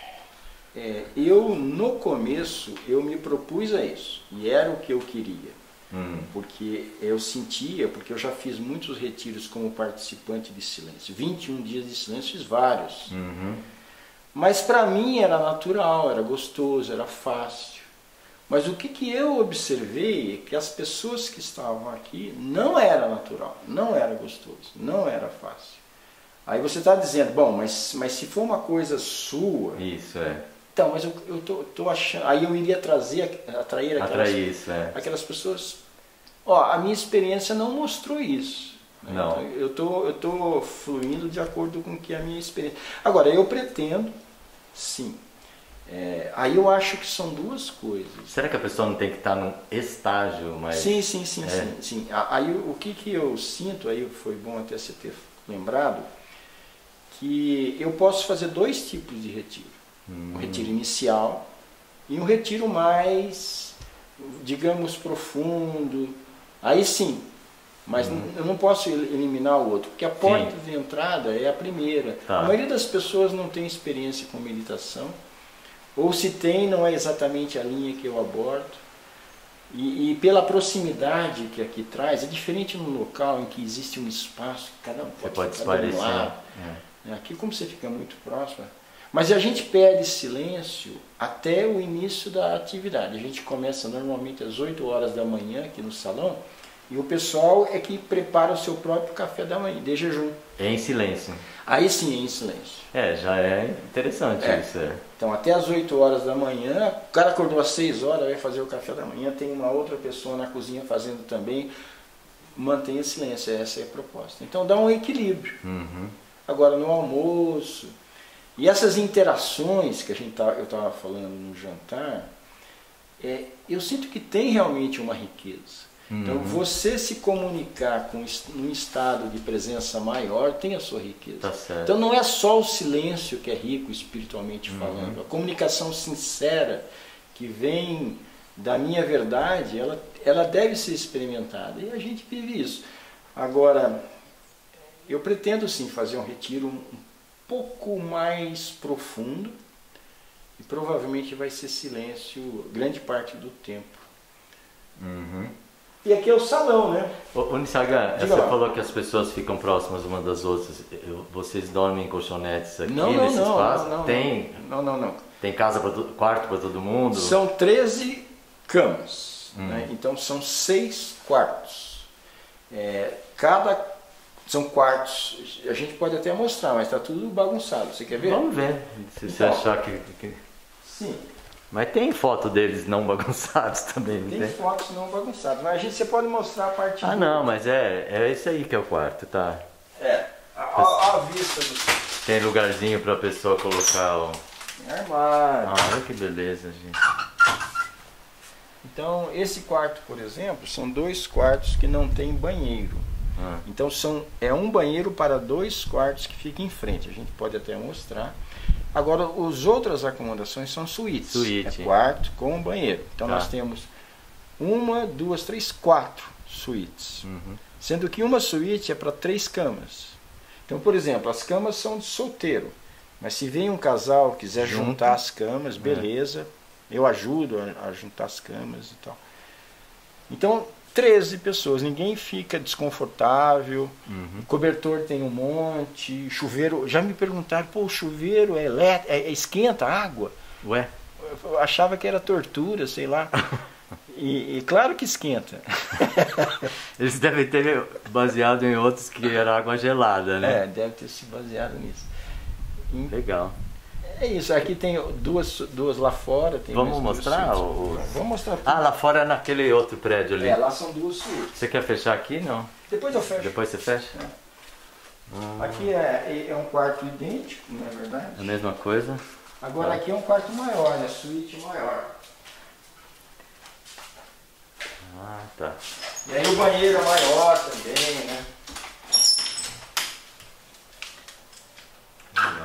é, eu no começo eu me propus a isso, e era o que eu queria. Hum. Porque eu sentia, porque eu já fiz muitos retiros como participante de silêncio, vinte e um dias de silêncio, fiz vários. Uhum. Mas para mim era natural, era gostoso, era fácil. Mas o que, que eu observei é que as pessoas que estavam aqui não era natural, não era gostoso, não era fácil. Aí você está dizendo, bom, mas, mas se for uma coisa sua... Isso, é. Então, mas eu, eu tô, tô achando... Aí eu iria trazer, atrair aquelas, Atrair isso, é. aquelas pessoas... Ó, a minha experiência não mostrou isso. Né? Não. Então, eu tô, eu tô fluindo de acordo com o que é a minha experiência. Agora, eu pretendo, sim. É, aí eu acho que são duas coisas. Será que a pessoa não tem que estar num estágio mais... Sim, sim, sim, é. sim, sim. Aí o que, que eu sinto, aí foi bom até você ter lembrado, que eu posso fazer dois tipos de retiro. Hum. Um retiro inicial e um retiro mais, digamos, profundo. Aí sim, mas hum. eu não posso eliminar o outro, porque a porta sim. de entrada é a primeira. Tá. A maioria das pessoas não tem experiência com meditação, ou se tem, não é exatamente a linha que eu abordo. E, e pela proximidade que aqui traz, é diferente no local em que existe um espaço que cada um pode, pode ficar do esparecer. lado. É. Aqui, como você fica muito próximo, mas a gente perde silêncio até o início da atividade. A gente começa normalmente às oito horas da manhã aqui no salão, e o pessoal é que prepara o seu próprio café da manhã, de jejum. É em silêncio. Aí sim, é em silêncio. É, já é interessante é. isso. É. Então, até às oito horas da manhã, o cara acordou às seis horas, vai fazer o café da manhã, tem uma outra pessoa na cozinha fazendo também, mantenha silêncio, essa é a proposta. Então, dá um equilíbrio. Uhum. Agora, no almoço... E essas interações que a gente tá, eu estava falando no jantar, é, eu sinto que tem realmente uma riqueza. Uhum. Então, você se comunicar com um estado de presença maior tem a sua riqueza. Tá certo. Então, não é só o silêncio que é rico espiritualmente uhum. falando. A comunicação sincera que vem da minha verdade, ela, ela deve ser experimentada. E a gente vive isso. Agora, eu pretendo sim fazer um retiro um pouco mais profundo, e provavelmente vai ser silêncio grande parte do tempo. Uhum. E aqui é o salão, né? Ô, Nisarga, você lá. falou que as pessoas ficam próximas umas das outras. Vocês dormem em colchonetes aqui não, não, nesse não, espaço? Não, não, tem? Não, não, não. Tem casa para quarto para todo mundo? São treze camas, hum. né? Então são seis quartos. É, cada São quartos, a gente pode até mostrar, mas está tudo bagunçado. Você quer ver? Vamos ver, se então, você achar que, que... Sim. Mas tem foto deles não bagunçados também, não tem? Tem fotos não bagunçadas, mas a gente, você pode mostrar a parte... Ah, não, mas é, é esse aí que é o quarto, tá? É, a, a, a vista do... Tem lugarzinho para a pessoa colocar o... armário. Ah, olha que beleza, gente. Então, esse quarto, por exemplo, são dois quartos que não tem banheiro. Ah. Então são, é um banheiro para dois quartos que fica em frente. A gente pode até mostrar. Agora, as outras acomodações são suítes. Suíte. É quarto com banheiro. Então tá. Nós temos uma, duas, três, quatro suítes. Uhum. Sendo que uma suíte é para três camas. Então, por exemplo, as camas são de solteiro. Mas se vem um casal quiser Junto. juntar as camas, beleza. É. Eu ajudo a, a juntar as camas e tal. Então, treze pessoas, ninguém fica desconfortável, uhum. cobertor tem um monte, chuveiro, já me perguntaram, pô, o chuveiro é elétrico, é, é, esquenta a água? Ué? Eu achava que era tortura, sei lá. E, e claro que esquenta. Eles devem ter baseado em outros que era água gelada, né? É, deve ter se baseado nisso. E, legal. É isso, aqui tem duas, duas lá fora. Tem Vamos mostrar? Ou... Vamos mostrar tudo. Ah, lá fora é naquele outro prédio ali. É, lá são duas suítes. Você quer fechar aqui? Não? Depois eu fecho. Depois você fecha? É. Hum. Aqui é, é um quarto idêntico, não é verdade? A mesma coisa. Agora ah. aqui é um quarto maior, né? Suíte maior. Ah, tá. E aí o banheiro é maior também, né?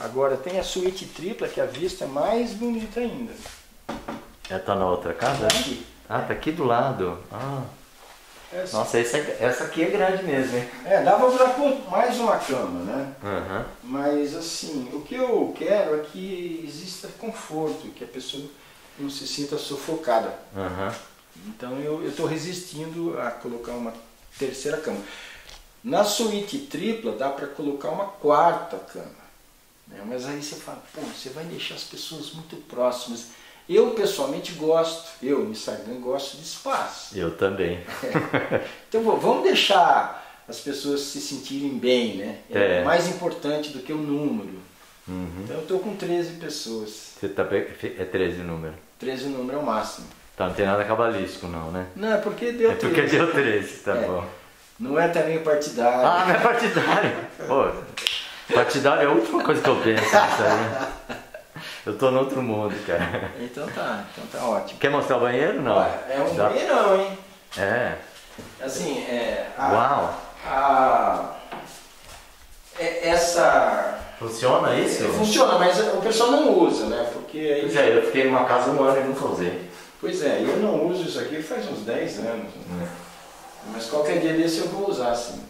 Agora tem a suíte tripla, que a vista é mais bonita ainda. Ela tá na outra casa? Aqui. Ah, tá aqui do lado. Ah. Essa, Nossa, essa, é- essa aqui é grande mesmo, hein? é, dava para pôr mais uma cama, né? Aham. Mas assim, o que eu quero é que exista conforto, que a pessoa não se sinta sufocada. Aham. Então eu estou resistindo a colocar uma terceira cama. Na suíte tripla dá para colocar uma quarta cama, né? Mas aí você fala, pô, você vai deixar as pessoas muito próximas. Eu pessoalmente gosto, eu, Nissagan, gosto de espaço. Eu também. Então vamos deixar as pessoas se sentirem bem, né? É, É. mais importante do que o número. Uhum. Então eu estou com treze pessoas. Você tá pe- é treze o número. treze o número é o máximo. Tá, não tem nada cabalístico não, né? Não, é porque deu É porque treze. deu treze, tá É. bom. Não é também partidário. Ah, não é partidário. Pô, partidário é a última coisa que eu penso nisso aí. Eu tô no outro mundo, cara. Então tá, então tá ótimo. Quer mostrar o banheiro? Não. Olha, é um Dá- banheirão, hein? É. Assim, é... A, Uau. a- é- essa... Funciona isso? Funciona, mas o pessoal não usa, né? Porque aí... Pois é, eu fiquei numa casa um ano e nunca usei. Pois é, eu não uso isso aqui faz uns dez anos. Né? Mas qualquer dia desse eu vou usar, sim.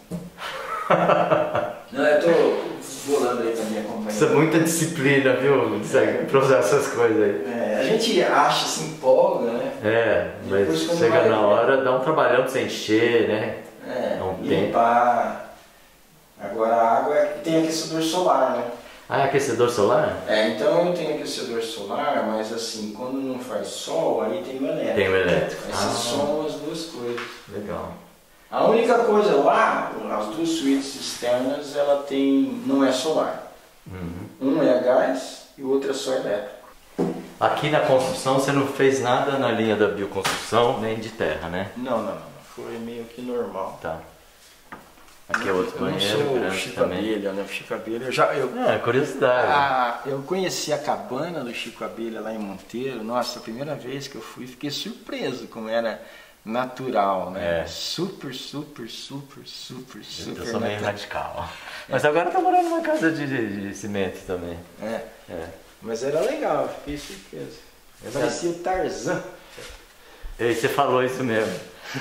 Não, eu tô volando aí com a minha companhia. Isso é muita disciplina, viu? Pra usar essas coisas aí. É, a gente acha, se empolga, né? É, mas Depois, quando chega vai- na hora, dá um trabalhão pra você encher, né? É, Não tem. limpar. Agora a água é... tem aquecedor solar, né? Ah, é aquecedor solar? É, então eu tenho aquecedor solar, mas assim, quando não faz sol, aí tem o elétrico. Tem o elétrico. Aí Ah. você soma as duas coisas. Legal. A única coisa lá, as duas suítes externas, ela tem, não é solar. Uhum. Um é a gás e o outro é só elétrico. Aqui na construção você não fez nada na linha da bioconstrução, nem de terra, né? Não, não, não. Foi meio que normal. Tá. Aqui é outro Eu não banheiro, sou o grande Chico também. Abelha, né? O Chico Abelha, eu já... Eu, É, curiosidade. Ah, eu conheci a cabana do Chico Abelha lá em Monteiro. Nossa, a primeira vez que eu fui, fiquei surpreso como era natural, né? É. Super, super, super, super, super Eu sou meio natural. radical. Mas agora tá morando numa casa de, de, de cimento também. É, É. mas era legal, eu fiquei surpreso. Eu parecia o Tarzan. Ei, você falou isso mesmo.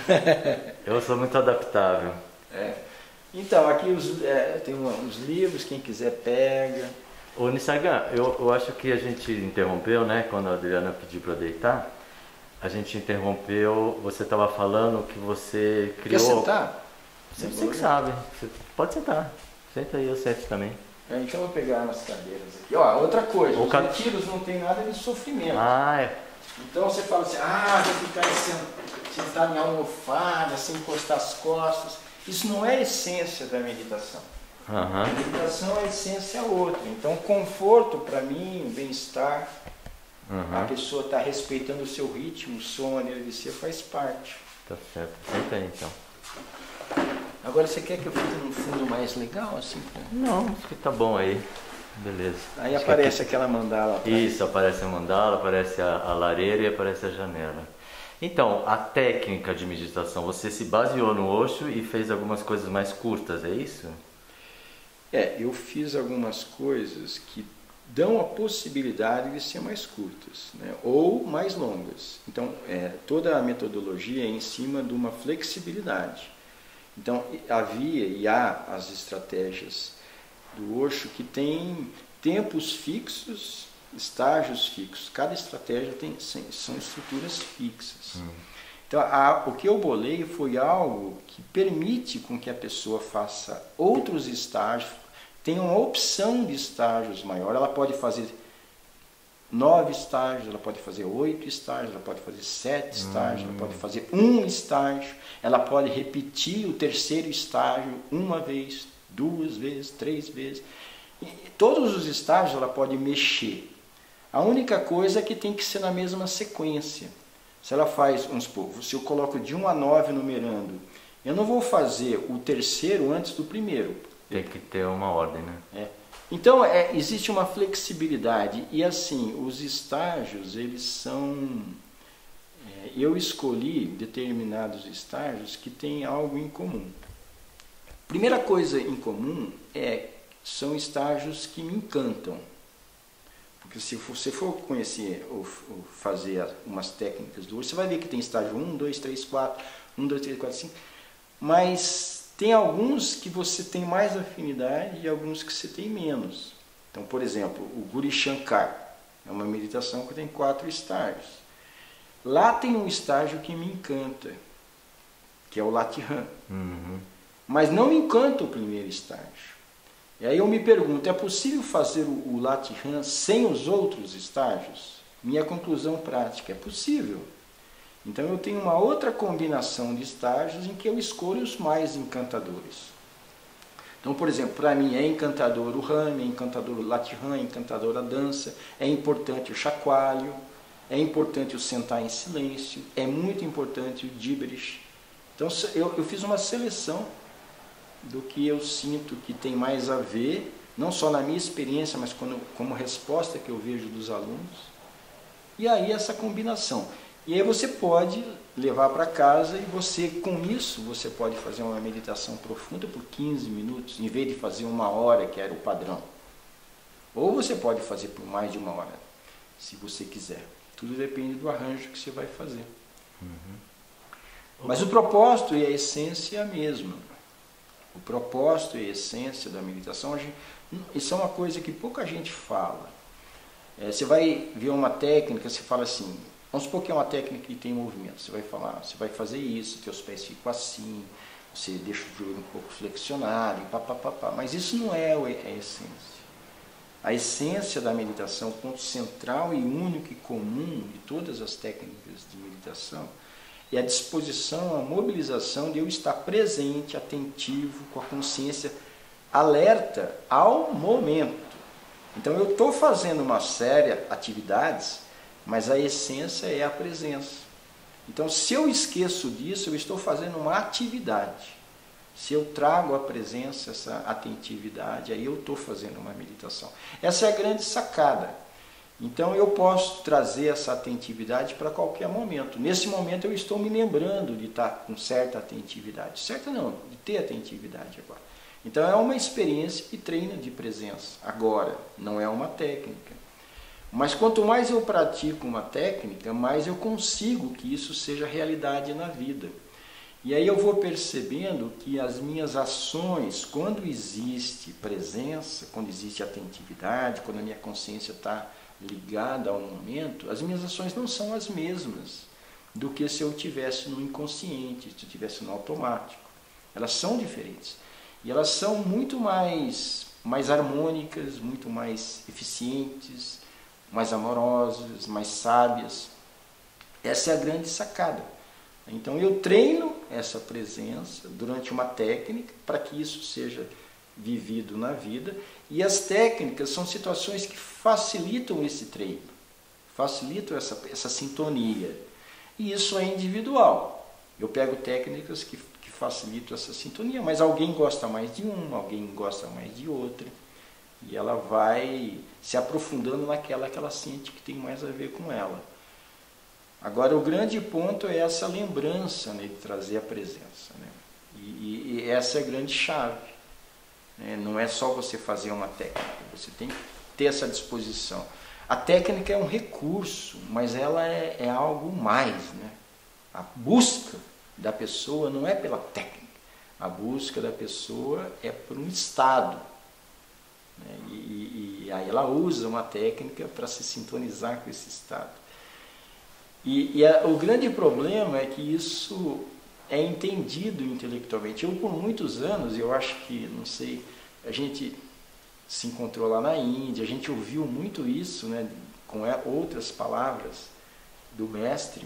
Eu sou muito adaptável. É. Então, aqui os, é, tem uma- uns livros, quem quiser pega. Ô Nissagan, eu, eu acho que a gente interrompeu, né? Quando a Adriana pediu para deitar, a gente interrompeu. Você estava falando que você Quer criou. sentar? Você, você que sabe. Você pode sentar. Senta aí, eu sento também. É, então eu vou pegar umas cadeiras aqui. Ó, outra coisa, O os ca- retiros não tem nada de sofrimento. Ah, é. Então você fala assim, ah, vou ficar sen- sentado em almofada, sem encostar as costas. Isso não é a essência da meditação. Aham. A meditação, a essência é outra. Então, conforto para mim, o bem-estar, a Uhum. pessoa está respeitando o seu ritmo, o som, a maneira de ser, faz parte. Tá certo. Senta aí então. Agora, você quer que eu fique num fundo mais legal, assim? pra- Não, acho que tá bom aí. Beleza. Aí Acho que aparece aquela mandala atrás. Isso, aparece a mandala, aparece a, a lareira e aparece a janela. Então, a técnica de meditação, você se baseou no Osho e fez algumas coisas mais curtas, é isso? É, eu fiz algumas coisas que dão a possibilidade de ser mais curtas, né? Ou mais longas. Então, é, toda a metodologia é em cima de uma flexibilidade. Então, havia e há as estratégias do Osho que tem tempos fixos, estágios fixos. Cada estratégia tem, são estruturas fixas. Hum. Então, a, o que eu bolei foi algo que permite com que a pessoa faça outros estágios, tenha uma opção de estágios maior. Ela pode fazer nove estágios, ela pode fazer oito estágios, ela pode fazer sete estágios, ela pode fazer um estágio, ela pode repetir o terceiro estágio uma vez, duas vezes, três vezes. E todos os estágios ela pode mexer. A única coisa é que tem que ser na mesma sequência. Se ela faz, vamos supor, se eu coloco de um a nove numerando, eu não vou fazer o terceiro antes do primeiro. Tem que ter uma ordem, né? É. Então, é, existe uma flexibilidade e assim, os estágios, eles são... É, eu escolhi determinados estágios que têm algo em comum. Primeira coisa em comum é são estágios que me encantam. Porque se você for conhecer ou, ou fazer umas técnicas do hoje, você vai ver que tem estágio um, dois, três, quatro, um, dois, três, quatro, cinco, mas tem alguns que você tem mais afinidade e alguns que você tem menos. Então, por exemplo, o Guri Shankar é uma meditação que tem quatro estágios. Lá tem um estágio que me encanta, que é o Latihan. Uhum. Mas não me encanta o primeiro estágio. E aí eu me pergunto, é possível fazer o, o Latihan sem os outros estágios? Minha conclusão prática, é possível. Então eu tenho uma outra combinação de estágios em que eu escolho os mais encantadores. Então, por exemplo, para mim é encantador o Rami, é encantador o Latihan, é encantador a dança, é importante o chacoalho, é importante o sentar em silêncio, é muito importante o gibberish. Então eu, eu fiz uma seleção do que eu sinto que tem mais a ver, não só na minha experiência, mas quando, como resposta que eu vejo dos alunos. E aí essa combinação. E aí você pode levar para casa e você, com isso, você pode fazer uma meditação profunda por quinze minutos, em vez de fazer uma hora, que era o padrão. Ou você pode fazer por mais de uma hora, se você quiser. Tudo depende do arranjo que você vai fazer. Uhum. Mas o propósito e a essência é a mesma. O propósito e a essência da meditação, a gente, isso é uma coisa que pouca gente fala. É, você vai ver uma técnica, você fala assim, vamos supor que é uma técnica que tem movimento, você vai falar, você vai fazer isso, teus pés ficam assim, você deixa o joelho um pouco flexionado, pá, pá, pá, pá. Mas isso não é a essência. A essência da meditação, o ponto central e único e comum de todas as técnicas de meditação, é a disposição, a mobilização de eu estar presente, atentivo, com a consciência alerta ao momento. Então eu estou fazendo uma série de atividades, mas a essência é a presença. Então se eu esqueço disso, eu estou fazendo uma atividade. Se eu trago a presença, essa atentividade, aí eu estou fazendo uma meditação. Essa é a grande sacada. Então eu posso trazer essa atentividade para qualquer momento. Nesse momento eu estou me lembrando de estar com certa atentividade. Certa não, de ter atentividade agora. Então é uma experiência que treina de presença. Agora, não é uma técnica. Mas quanto mais eu pratico uma técnica, mais eu consigo que isso seja realidade na vida. E aí eu vou percebendo que as minhas ações, quando existe presença, quando existe atentividade, quando a minha consciência está ligada ao momento, as minhas ações não são as mesmas do que se eu tivesse no inconsciente, se eu tivesse no automático. Elas são diferentes. E elas são muito mais, mais harmônicas, muito mais eficientes, mais amorosas, mais sábias. Essa é a grande sacada. Então eu treino essa presença durante uma técnica para que isso seja vivido na vida, e as técnicas são situações que facilitam esse treino, facilitam essa, essa sintonia, e isso é individual. Eu pego técnicas que, que facilitam essa sintonia, mas alguém gosta mais de uma, alguém gosta mais de outra, e ela vai se aprofundando naquela que ela sente que tem mais a ver com ela. Agora o grande ponto é essa lembrança, né, de trazer a presença, né? e, e, e essa é a grande chave. Não é só você fazer uma técnica, você tem que ter essa disposição. A técnica é um recurso, mas ela é, é algo mais, né? A busca da pessoa não é pela técnica, a busca da pessoa é por um estado. Né? E, e, e aí ela usa uma técnica para se sintonizar com esse estado. E, e a, o grande problema é que isso é entendido intelectualmente. Eu, por muitos anos, eu acho que, não sei, a gente se encontrou lá na Índia, a gente ouviu muito isso, né, com outras palavras do mestre,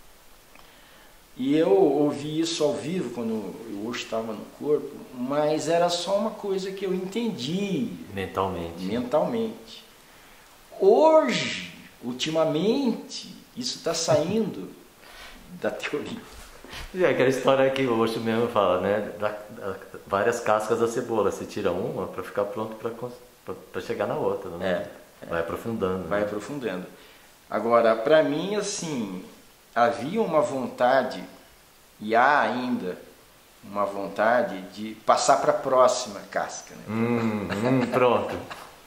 e eu ouvi isso ao vivo, quando eu hoje estava no corpo, mas era só uma coisa que eu entendi mentalmente. mentalmente. Hoje, ultimamente, isso está saindo da teoria. É aquela história que o Osho mesmo fala, né? Da, da, várias cascas da cebola. Você tira uma para ficar pronto para chegar na outra. Né? É, vai é. aprofundando. Vai né? aprofundando. Agora, para mim, assim, havia uma vontade, e há ainda, uma vontade de passar para a próxima casca. Né? Hum, hum, pronto.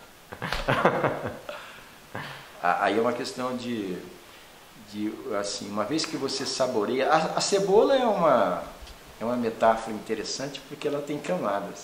Aí é uma questão de, de, assim, uma vez que você saboreia... A, a cebola é uma, é uma metáfora interessante porque ela tem camadas.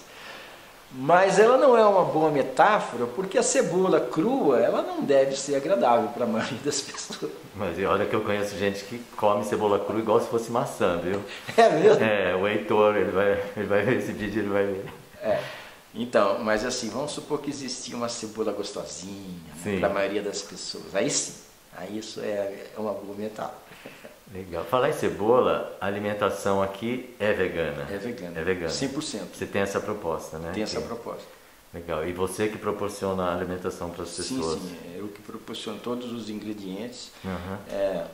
Mas ela não é uma boa metáfora porque a cebola crua, ela não deve ser agradável para a maioria das pessoas. Mas olha que eu conheço gente que come cebola crua igual se fosse maçã, viu? É mesmo? É, o Heitor, ele vai, ele vai ver esse vídeo, ele vai ver. É. Então, mas assim, vamos supor que existia uma cebola gostosinha, né, para a maioria das pessoas. Aí sim, aí isso é, é uma boa metáfora. Legal. Falar em cebola, a alimentação aqui é vegana? É vegana. É vegana. cem por cento. Você tem essa proposta, né? Tem essa que... proposta. Legal. E você que proporciona a alimentação para as pessoas? Sim, sim. Eu que proporciono todos os ingredientes. Uhum. É,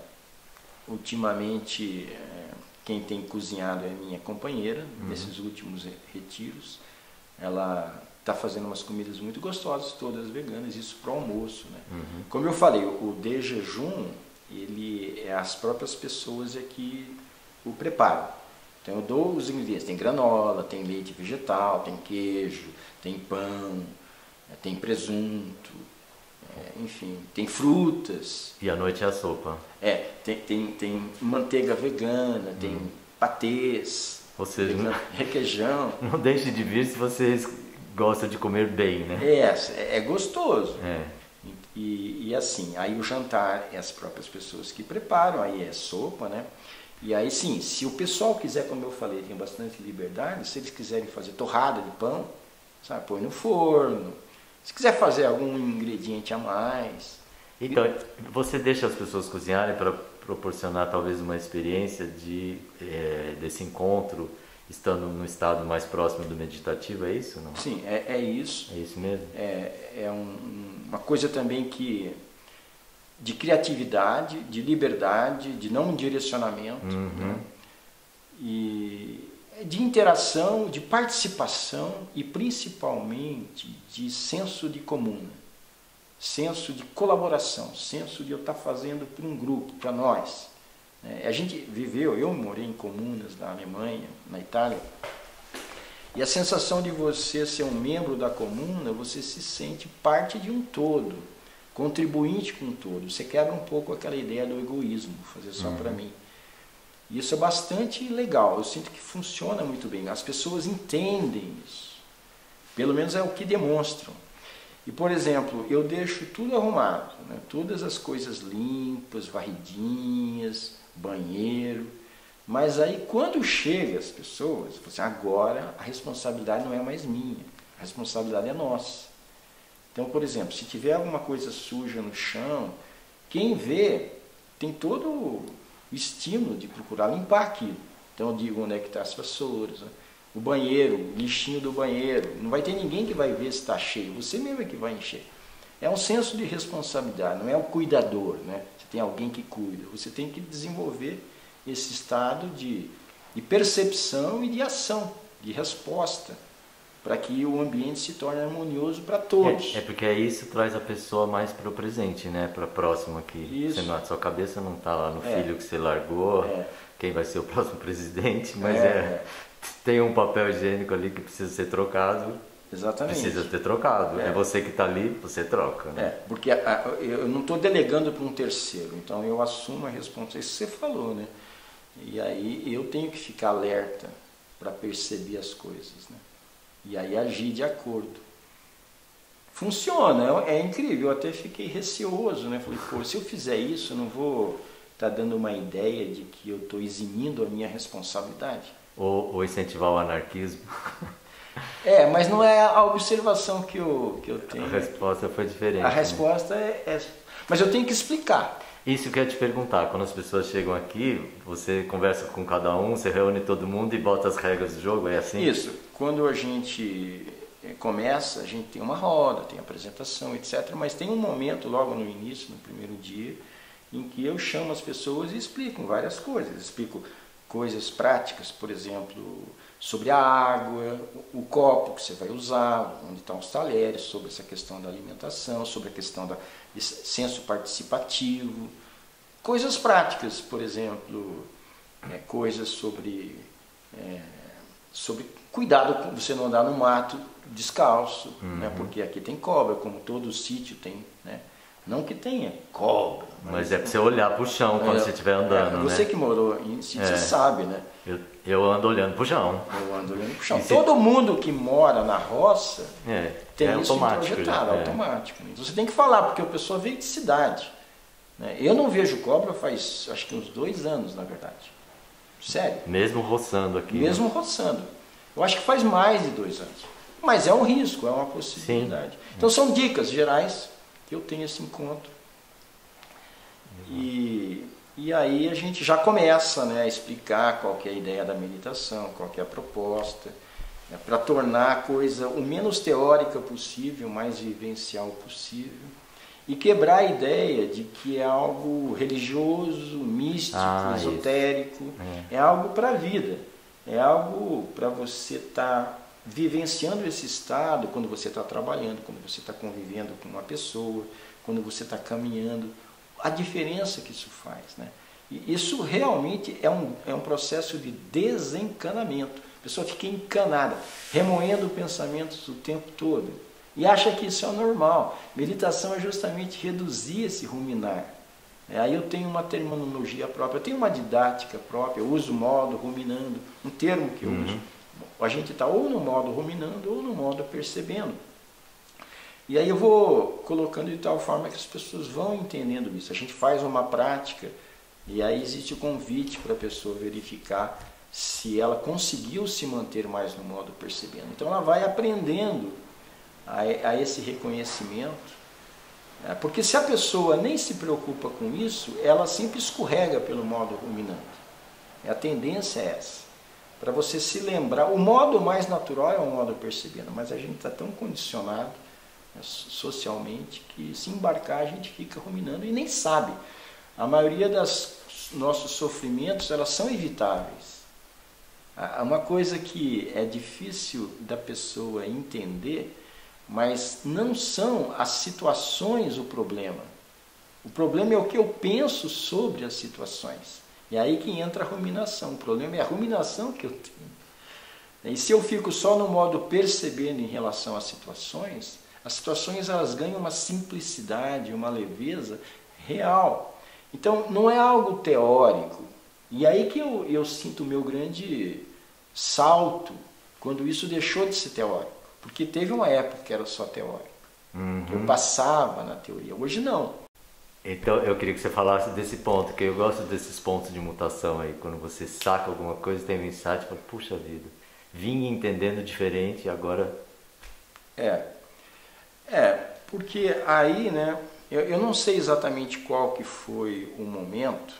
ultimamente, é, quem tem cozinhado é a minha companheira, uhum. nesses últimos retiros. Ela está fazendo umas comidas muito gostosas, todas veganas, isso para o almoço. Né? Uhum. Como eu falei, o de jejum, ele é as próprias pessoas é que o preparam. Então eu dou os ingredientes, tem granola, tem leite vegetal, tem queijo, tem pão, tem presunto, é, enfim, tem frutas. E à noite é a sopa? É, tem, tem, tem manteiga vegana, tem hum. patês, ou seja, não, requeijão. Não deixe de vir se vocês gostam de comer bem, né? É, é gostoso. É. E, e assim, aí o jantar é as próprias pessoas que preparam, aí é sopa, né? E aí sim, se o pessoal quiser, como eu falei, tem bastante liberdade, se eles quiserem fazer torrada de pão, sabe, põe no forno. Se quiser fazer algum ingrediente a mais. Então, você deixa as pessoas cozinharem para proporcionar talvez uma experiência de, é, desse encontro, estando no estado mais próximo do meditativo, é isso? Não? Sim, é, é isso. É isso mesmo? É, é um, uma coisa também que de criatividade, de liberdade, de não direcionamento, uhum. né? E de interação, de participação e principalmente de senso de comuna, senso de colaboração, senso de eu estar fazendo para um grupo, para nós. A gente viveu, eu morei em comunas na Alemanha, na Itália, e a sensação de você ser um membro da comuna, você se sente parte de um todo, contribuinte com um todo. Você quebra um pouco aquela ideia do egoísmo, fazer só uhum. para mim. E isso é bastante legal, eu sinto que funciona muito bem. As pessoas entendem isso, pelo menos é o que demonstram. E, por exemplo, eu deixo tudo arrumado, né? Todas as coisas limpas, varridinhas, banheiro. Mas aí, quando chega as pessoas, assim, agora a responsabilidade não é mais minha, a responsabilidade é nossa. Então, por exemplo, se tiver alguma coisa suja no chão, quem vê tem todo o estímulo de procurar limpar aquilo. Então eu digo onde é que estão as vassouras, né? O banheiro, o lixinho do banheiro, não vai ter ninguém que vai ver se está cheio, você mesmo é que vai encher. É um senso de responsabilidade, não é o cuidador, né? Você tem alguém que cuida, você tem que desenvolver esse estado de, de percepção e de ação, de resposta, para que o ambiente se torne harmonioso para todos. É, é porque isso traz a pessoa mais para o presente, né? Para próximo aqui. Isso. Você não, a sua cabeça não está lá no é. filho que você largou, é. quem vai ser o próximo presidente, mas é, é, é. tem um papel higiênico ali que precisa ser trocado. Exatamente. Precisa ter trocado. É, é você que está ali, você troca. Né? É, porque a, a, eu não estou delegando para um terceiro, então eu assumo a responsabilidade. Isso você falou, né? E aí eu tenho que ficar alerta para perceber as coisas, né? E aí agir de acordo. Funciona, é, é incrível. Eu até fiquei receoso, né? Falei, pô, se eu fizer isso, eu não vou estar tá dando uma ideia de que eu estou eximindo a minha responsabilidade. Ou, ou incentivar o anarquismo. É, mas não é a observação que eu, que eu tenho. A resposta foi diferente. A né? resposta é, é... Mas eu tenho que explicar. Isso que eu ia te perguntar, quando as pessoas chegam aqui, você conversa com cada um, você reúne todo mundo e bota as regras do jogo, é assim? Isso, quando a gente começa, a gente tem uma roda, tem apresentação, etcétera. Mas tem um momento logo no início, no primeiro dia, em que eu chamo as pessoas e explico várias coisas. Explico coisas práticas, por exemplo, sobre a água, o copo que você vai usar, onde estão os talheres, sobre essa questão da alimentação, sobre a questão do senso participativo, coisas práticas, por exemplo, é, coisas sobre é, sobre cuidado com você não andar no mato descalço, Uhum. né? Porque aqui tem cobra, como todo sítio tem, né? Não que tenha cobra. Mas é para você olhar pro chão quando É, você estiver andando, é, Você né? que morou em sítio, É. você sabe, né? Eu, eu ando olhando pro chão. Eu ando olhando pro chão. E se- Todo mundo que mora na roça É, tem é isso automático introjetado, já, é. automático. Então você tem que falar, porque a pessoa veio de cidade, né? Eu não vejo cobra faz, acho que uns dois anos, na verdade. Sério. Mesmo roçando aqui. né? Mesmo roçando. Eu acho que faz mais de dois anos. Mas é um risco, é uma possibilidade. Sim. Então são dicas gerais que eu tenho esse encontro. E, e aí a gente já começa, né, a explicar qual que é a ideia da meditação, qual que é a proposta, né, para tornar a coisa o menos teórica possível, o mais vivencial possível. E quebrar a ideia de que é algo religioso, místico, Ah, isso. esotérico, É. é algo para a vida, é algo para você estar vivenciando esse estado quando você está trabalhando, quando você está convivendo com uma pessoa, quando você está caminhando, a diferença que isso faz, né? E isso realmente é um, é um processo de desencanamento. A pessoa fica encanada, remoendo pensamentos o tempo todo e acha que isso é normal. Meditação é justamente reduzir esse ruminar. É, aí eu tenho uma terminologia própria, eu tenho uma didática própria, eu uso o modo ruminando, um termo que eu Uhum. uso. A gente está ou no modo ruminando ou no modo percebendo. E aí eu vou colocando de tal forma que as pessoas vão entendendo isso. A gente faz uma prática e aí existe o convite para a pessoa verificar se ela conseguiu se manter mais no modo percebendo. Então ela vai aprendendo a, a esse reconhecimento, né? Porque se a pessoa nem se preocupa com isso, ela sempre escorrega pelo modo ruminante. A tendência é essa. Para você se lembrar, o modo mais natural é o modo percebendo, mas a gente está tão condicionado, né, socialmente, que se embarcar a gente fica ruminando e nem sabe. A maioria dos nossos sofrimentos, elas são evitáveis. Uma coisa que é difícil da pessoa entender, mas não são as situações o problema. O problema é o que eu penso sobre as situações. E aí que entra a ruminação. O problema é a ruminação que eu tenho. E se eu fico só no modo percebendo em relação às situações, as situações elas ganham uma simplicidade, uma leveza real. Então não é algo teórico. E aí que eu, eu sinto o meu grande salto quando isso deixou de ser teórico. Porque teve uma época que era só teórico. Uhum. Eu passava na teoria. Hoje não. Então eu queria que você falasse desse ponto, que eu gosto desses pontos de mutação aí, quando você saca alguma coisa, tem um insight, fala, puxa vida, vim entendendo diferente e agora... É, é, porque aí, né, eu, eu não sei exatamente qual que foi o momento,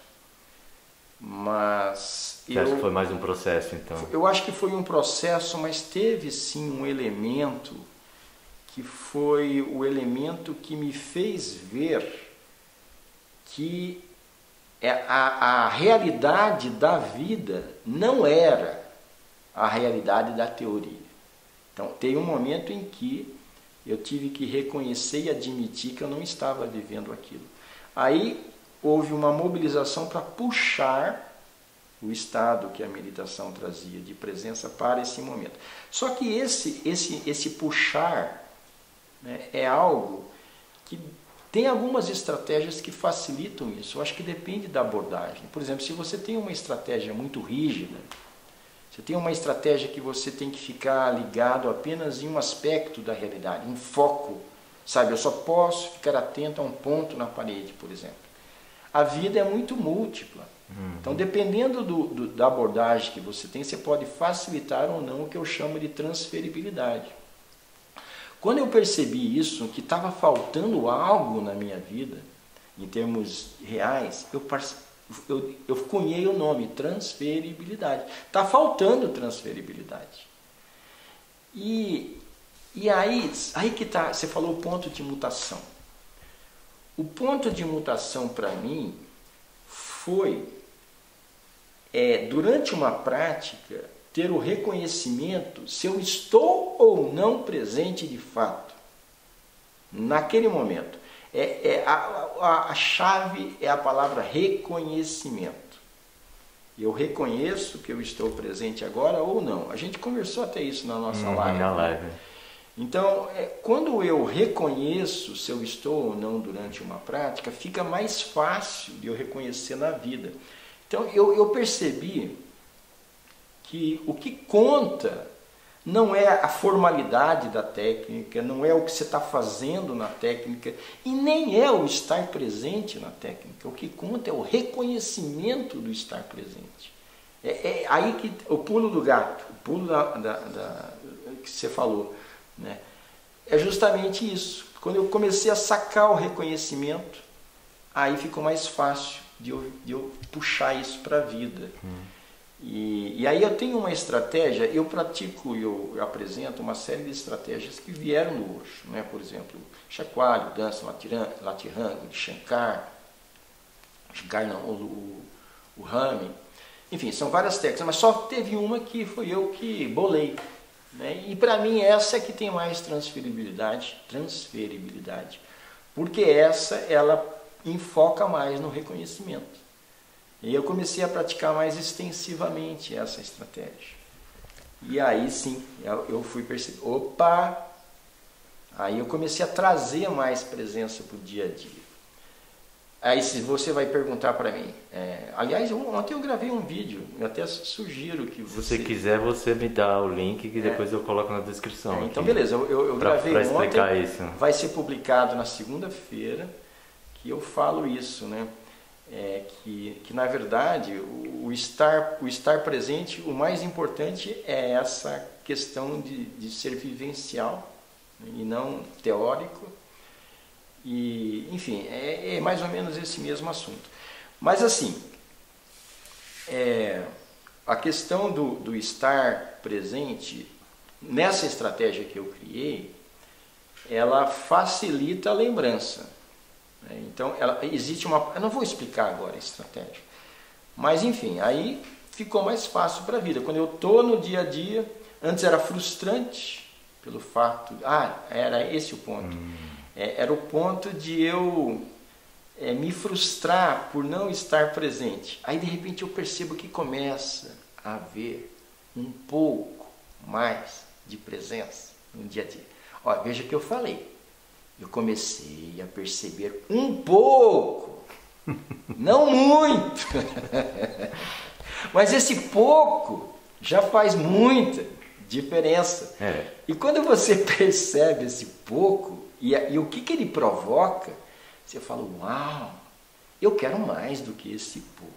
mas... Você eu, acha que foi mais um processo, então? Eu acho que foi um processo, mas teve sim um elemento que foi o elemento que me fez ver que a, a realidade da vida não era a realidade da teoria. Então, tem um momento em que eu tive que reconhecer e admitir que eu não estava vivendo aquilo. Aí houve uma mobilização para puxar o estado que a meditação trazia de presença para esse momento. Só que esse, esse, esse puxar, né, é algo que tem algumas estratégias que facilitam isso. Eu acho que depende da abordagem. Por exemplo, se você tem uma estratégia muito rígida, você tem uma estratégia que você tem que ficar ligado apenas em um aspecto da realidade, em foco, sabe? Eu só posso ficar atento a um ponto na parede, por exemplo. A vida é muito múltipla. Uhum. Então, dependendo do, do, da abordagem que você tem, você pode facilitar ou não o que eu chamo de transferibilidade. Quando eu percebi isso, que estava faltando algo na minha vida, em termos reais, eu, eu, eu cunhei o nome, transferibilidade. Está faltando transferibilidade. E, e aí, aí que está, você falou o ponto de mutação. O ponto de mutação para mim foi, é, durante uma prática, ter o reconhecimento se eu estou ou não presente de fato, naquele momento. É, é, a, a, a chave é a palavra reconhecimento. Eu reconheço que eu estou presente agora ou não. A gente conversou até isso na nossa hum, live. Na live. Então, é, quando eu reconheço se eu estou ou não durante uma prática, fica mais fácil de eu reconhecer na vida. Então, eu, eu percebi que o que conta não é a formalidade da técnica, não é o que você está fazendo na técnica, e nem é o estar presente na técnica. O que conta é o reconhecimento do estar presente. É, é aí que o pulo do gato, o pulo da, da, da, que você falou, né? É justamente isso. Quando eu comecei a sacar o reconhecimento, aí ficou mais fácil de eu, de eu puxar isso para a vida. Hum. E, e aí eu tenho uma estratégia, eu pratico, eu, eu apresento uma série de estratégias que vieram do Osho, né? Por exemplo, chacoalho, dança, latiranga, Shankar, Shankar não, o, o, o Rami, enfim, são várias técnicas, mas só teve uma que foi eu que bolei, né? E para mim essa é que tem mais transferibilidade, transferibilidade, porque essa ela enfoca mais no reconhecimento. E eu comecei a praticar mais extensivamente essa estratégia. E aí sim, eu fui perceber, opa, aí eu comecei a trazer mais presença para o dia a dia. Aí se você vai perguntar para mim, é, aliás, ontem eu gravei um vídeo, eu até sugiro que você... Se quiser você me dá o link que depois é. eu coloco na descrição. É, então aqui, beleza, eu, eu, eu pra, gravei pra explicar ontem, isso. Vai ser publicado na segunda-feira, que eu falo isso, né? É que, que na verdade o, o, estar, o estar presente, o mais importante é essa questão de, de ser vivencial, né, e não teórico. E, enfim, é, é mais ou menos esse mesmo assunto. Mas assim, é, a questão do, do estar presente, nessa estratégia que eu criei, ela facilita a lembrança. Então, ela, existe uma... Eu não vou explicar agora a estratégia. Mas, enfim, aí ficou mais fácil para a vida. Quando eu estou no dia a dia, antes era frustrante pelo fato... Ah, era esse o ponto. Hum. É, era o ponto de eu é, me frustrar por não estar presente. Aí, de repente, eu percebo que começa a haver um pouco mais de presença no dia a dia. Olha, veja o que eu falei. Eu comecei a perceber um pouco, não muito, mas esse pouco já faz muita diferença. É. E quando você percebe esse pouco, e, e o que, que ele provoca, você fala, uau, eu quero mais do que esse pouco.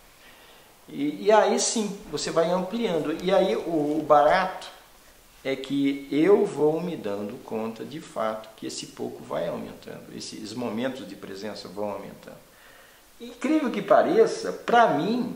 E, e aí sim, você vai ampliando. E aí o, o barato é que eu vou me dando conta de fato que esse pouco vai aumentando, esses momentos de presença vão aumentando. Incrível que pareça, para mim,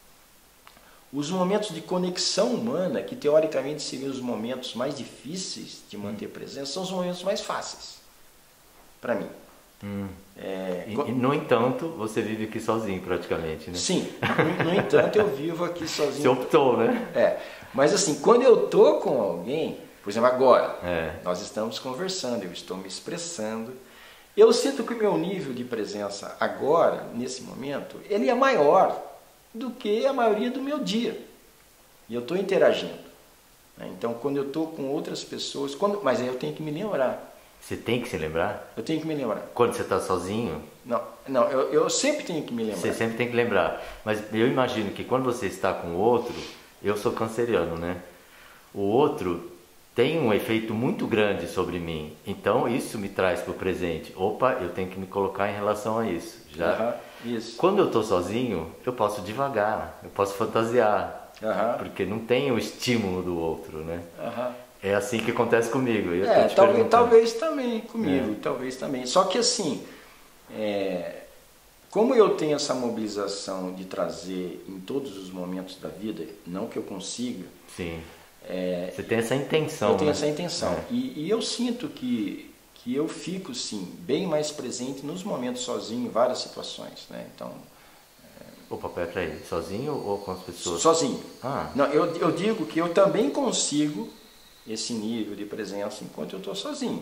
os momentos de conexão humana, que teoricamente seriam os momentos mais difíceis de manter presença, são os momentos mais fáceis, para mim. Hum. É, e, e, no entanto, você vive aqui sozinho praticamente, né? Sim, no, no entanto eu vivo aqui sozinho. Você optou, né? É, mas assim, quando eu tô com alguém, por exemplo, agora, é. nós estamos conversando, eu estou me expressando, eu sinto que o meu nível de presença agora, nesse momento, ele é maior do que a maioria do meu dia. E eu estou interagindo. Né? Então, quando eu estou com outras pessoas, quando, mas aí eu tenho que me lembrar. Você tem que se lembrar? Eu tenho que me lembrar. Quando você está sozinho? Não, não eu, eu sempre tenho que me lembrar. Você sempre tem que lembrar. Mas eu imagino que quando você está com o outro, eu sou canceriano, né? O outro tem um efeito muito grande sobre mim. Então isso me traz para o presente. Opa, eu tenho que me colocar em relação a isso. Já. Uhum, isso. Quando eu estou sozinho, eu posso divagar, eu posso fantasiar. Uhum. Porque não tem o estímulo do outro, né? Uhum. É assim que acontece comigo. Eu é, talvez, talvez também comigo, é. talvez também. Só que assim, é, como eu tenho essa mobilização de trazer em todos os momentos da vida, não que eu consiga. Sim. É, Você tem essa intenção. Eu tenho né? essa intenção. É. E, e eu sinto que, que eu fico, sim, bem mais presente nos momentos sozinho, em várias situações. Né? Então, Opa, peraí, sozinho ou com as pessoas? Sozinho. Ah. Não, eu, eu digo que eu também consigo esse nível de presença enquanto eu estou sozinho.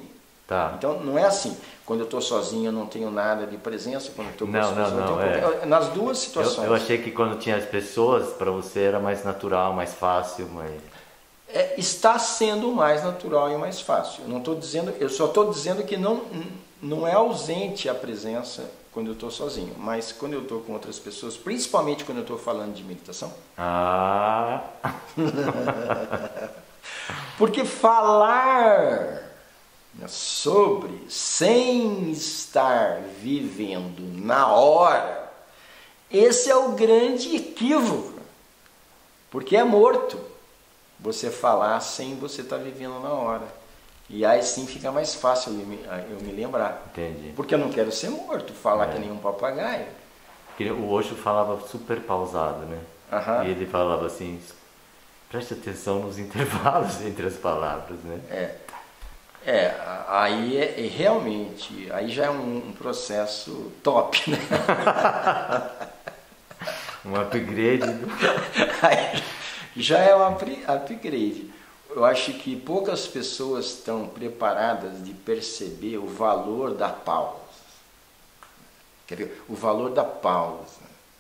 Tá. Então não é assim, quando eu estou sozinho eu não tenho nada de presença, quando eu estou com Não, as não, pessoas não, eu tenho... é. Nas duas situações. Eu, eu achei que quando tinha as pessoas, para você era mais natural, mais fácil, mas... É, está sendo mais natural e mais fácil. Eu não estou dizendo, eu só estou dizendo que não, não é ausente a presença quando eu estou sozinho, mas quando eu estou com outras pessoas, principalmente quando eu estou falando de meditação. Ah! Porque falar sobre sem estar vivendo na hora, esse é o grande equívoco, porque é morto você falar sem você estar vivendo na hora. E aí sim fica mais fácil eu me, eu me lembrar. Entendi. Porque eu não quero ser morto, falar É. que nem um papagaio. Porque o Osho falava super pausado, né? Aham. E ele falava assim, preste atenção nos intervalos entre as palavras, né? É, é aí é, é realmente, aí já é um, um processo top, né? Um upgrade. do- Aí já é um upri- upgrade. Eu acho que poucas pessoas estão preparadas de perceber o valor da pausa. Quer ver? O valor da pausa.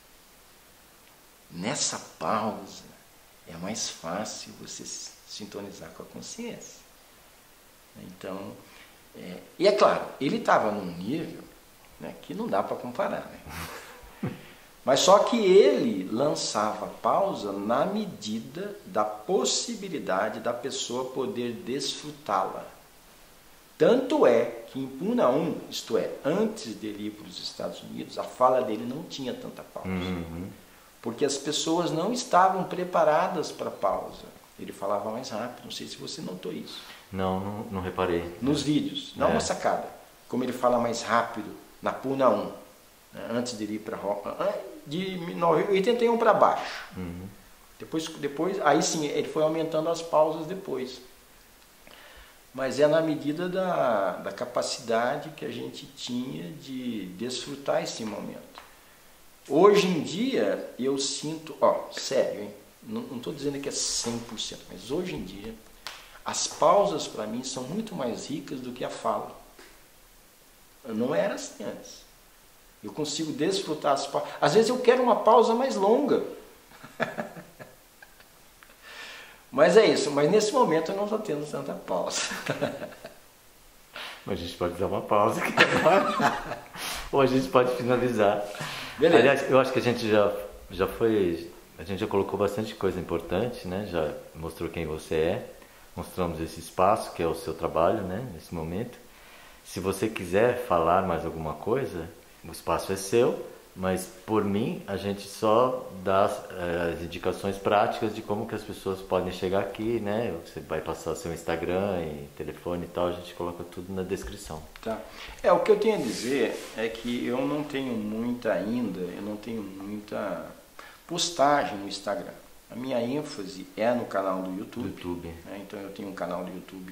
Nessa pausa é mais fácil você se sintonizar com a consciência. Então, é, e é claro, ele estava num nível, né, que não dá para comparar, né? Mas só que ele lançava pausa na medida da possibilidade da pessoa poder desfrutá-la. Tanto é que em Puna um, isto é, antes dele ir para os Estados Unidos, a fala dele não tinha tanta pausa. Uhum. Porque as pessoas não estavam preparadas para pausa. Ele falava mais rápido, não sei se você notou isso. Não, não, não reparei. Nos vídeos, dá É. uma sacada. Como ele fala mais rápido na Puna um, né, antes dele ir para de oitenta e um para baixo. Uhum. Depois, depois, aí sim, ele foi aumentando as pausas depois. Mas é na medida da, da capacidade que a gente tinha de desfrutar esse momento. Hoje em dia, eu sinto, ó, sério, hein? Não estou dizendo que é cem por cento, mas hoje em dia, as pausas para mim são muito mais ricas do que a fala. Não era assim antes. Eu consigo desfrutar as pausas. Às vezes eu quero uma pausa mais longa. Mas é isso, mas nesse momento eu não estou tendo tanta pausa. Mas a gente pode dar uma pausa aqui agora. Ou a gente pode finalizar. Beleza. Aliás, eu acho que a gente já, já foi... A gente já colocou bastante coisa importante, né? Já mostrou quem você é. Mostramos esse espaço, que é o seu trabalho, né? Nesse momento. Se você quiser falar mais alguma coisa, o espaço é seu. Mas, por mim, a gente só dá as, as indicações práticas de como que as pessoas podem chegar aqui, né? Você vai passar seu Instagram e telefone e tal, a gente coloca tudo na descrição. Tá. É, o que eu tenho a dizer é que eu não tenho muita ainda, eu não tenho muita postagem no Instagram. A minha ênfase é no canal do YouTube. YouTube. Né? Então eu tenho um canal do YouTube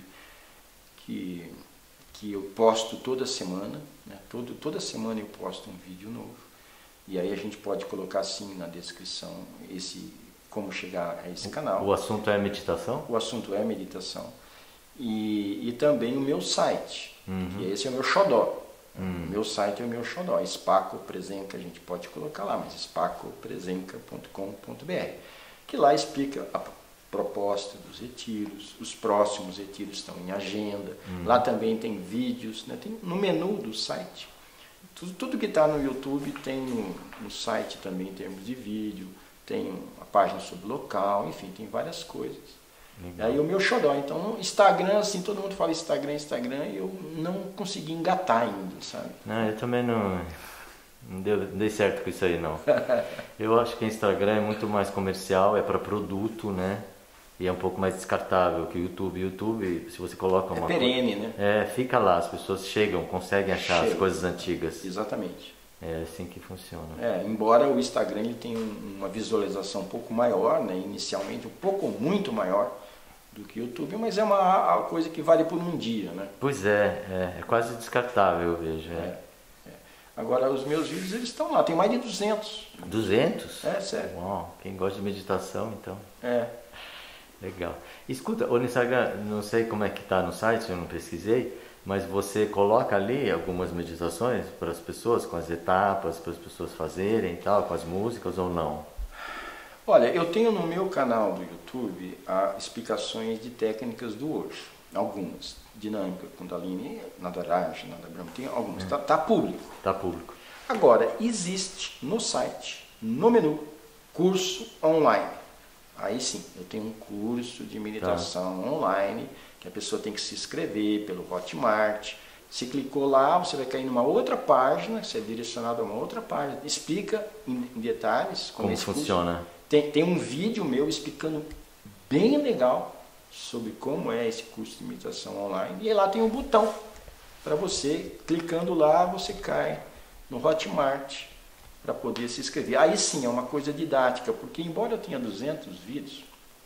que, que eu posto toda semana, né? Todo, toda semana eu posto um vídeo novo. E aí a gente pode colocar assim na descrição esse, como chegar a esse canal. O assunto é meditação? O assunto é meditação. E, e também o meu site, Uhum. que esse é o meu xodó. Uhum. O meu site é o meu xodó, Spaco Presenca, a gente pode colocar lá, mas spaco presenca ponto com ponto br, que lá explica a proposta dos retiros, os próximos retiros estão em agenda, Uhum. lá também tem vídeos, né? Tem no menu do site. Tudo, tudo que está no YouTube tem no, no site também em termos de vídeo, tem a página sobre o local, enfim, tem várias coisas. Legal. Aí o meu xodó, então Instagram, assim, todo mundo fala Instagram, Instagram, e eu não consegui engatar ainda, sabe? Não, eu também não, não, deu, não dei certo com isso aí, não. Eu acho que o Instagram é muito mais comercial, é para produto, né? E é um pouco mais descartável que o YouTube. O YouTube, se você coloca É uma perene, né? É, fica lá, as pessoas chegam, conseguem achar Chega. as coisas antigas. Exatamente. É assim que funciona. É, embora o Instagram ele tenha um- uma visualização um pouco maior, né? Inicialmente um pouco muito maior do que o YouTube, mas é uma, uma coisa que vale por um dia, né? Pois é, é, é quase descartável, eu vejo. É. É, é. Agora os meus vídeos eles estão lá, tem mais de duzentos. duzentos? É, sério. Uau, quem gosta de meditação, então. É. Legal. Escuta, o Instagram, não sei como é que tá no site, eu não pesquisei, Mas você coloca ali algumas meditações para as pessoas, com as etapas, para as pessoas fazerem e tal, com as músicas ou não? Olha, eu tenho no meu canal do YouTube a explicações de técnicas do Osho, algumas. Dinâmica, Kundalini, Nada Raj, Nada Brahma, tem algumas. Está tá público. Está público. Agora, existe no site, no menu, curso online. Aí sim, eu tenho um curso de meditação tá. online, que a pessoa tem que se inscrever pelo Hotmart. Se clicou lá, você vai cair numa outra página, você é direcionado a uma outra página. Explica em, em detalhes como, como funciona. Curso. Tem, tem um vídeo meu explicando bem legal sobre como é esse curso de meditação online. E lá tem um botão para você, clicando lá, você cai no Hotmart para poder se inscrever. Aí sim, é uma coisa didática, porque embora eu tenha duzentos vídeos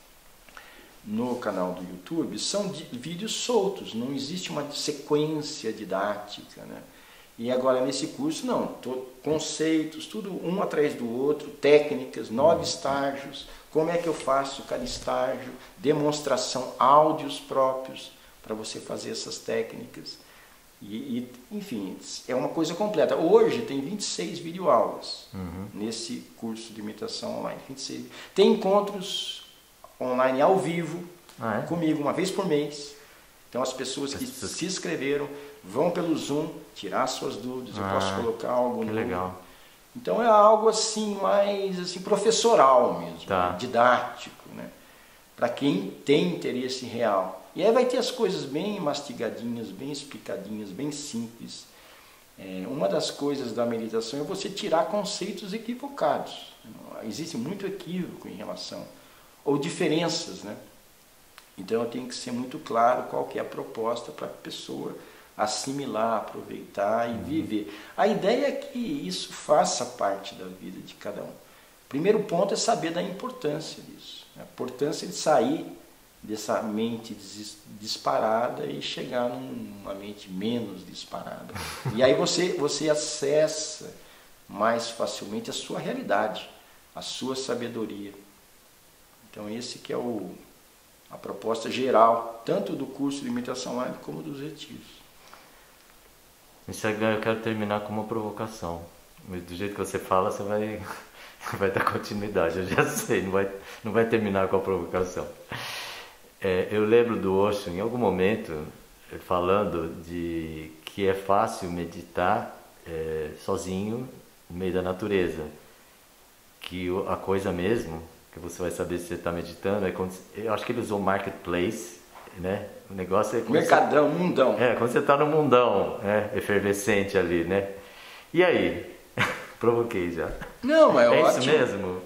no canal do YouTube, são vídeos soltos, não existe uma sequência didática, né? E agora nesse curso não, tô, conceitos, tudo um atrás do outro, técnicas, nove estágios, como é que eu faço cada estágio, demonstração, áudios próprios para você fazer essas técnicas. E, e, enfim, é uma coisa completa. Hoje tem vinte e seis videoaulas uhum. nesse curso de meditação online. vinte e seis. Tem encontros online ao vivo ah, é? comigo uma vez por mês. Então as pessoas que pessoas... se inscreveram vão pelo Zoom tirar suas dúvidas. Ah, eu posso colocar algo que no... legal. Então é algo assim mais assim, professoral mesmo, tá. né? Didático, né? Para quem tem interesse real. E aí vai ter as coisas bem mastigadinhas, bem explicadinhas, bem simples. É, uma das coisas da meditação é você tirar conceitos equivocados. Existe muito equívoco em relação, ou diferenças, né? Então eu tenho que ser muito claro qual que é a proposta para a pessoa assimilar, aproveitar e uhum. viver. A ideia é que isso faça parte da vida de cada um. O primeiro ponto é saber da importância disso. A importância de sair dessa mente disparada e chegar numa mente menos disparada. E aí você, você acessa mais facilmente a sua realidade, a sua sabedoria. Então esse que é o, a proposta geral, tanto do curso de meditação online como dos retiros. Eu quero terminar com uma provocação. Do jeito que você fala, você vai, vai dar continuidade. Eu já sei, não vai, não vai terminar com a provocação. É, eu lembro do Osho, em algum momento, falando de que é fácil meditar é, sozinho no meio da natureza. Que a coisa mesmo, que você vai saber se você está meditando, é quando, eu acho que ele usou marketplace, né? O negócio é mercadão, você, mundão. É, quando você está no mundão, né? Efervescente ali, né? E aí? Provoquei já. Não, é, é ótimo. isso mesmo?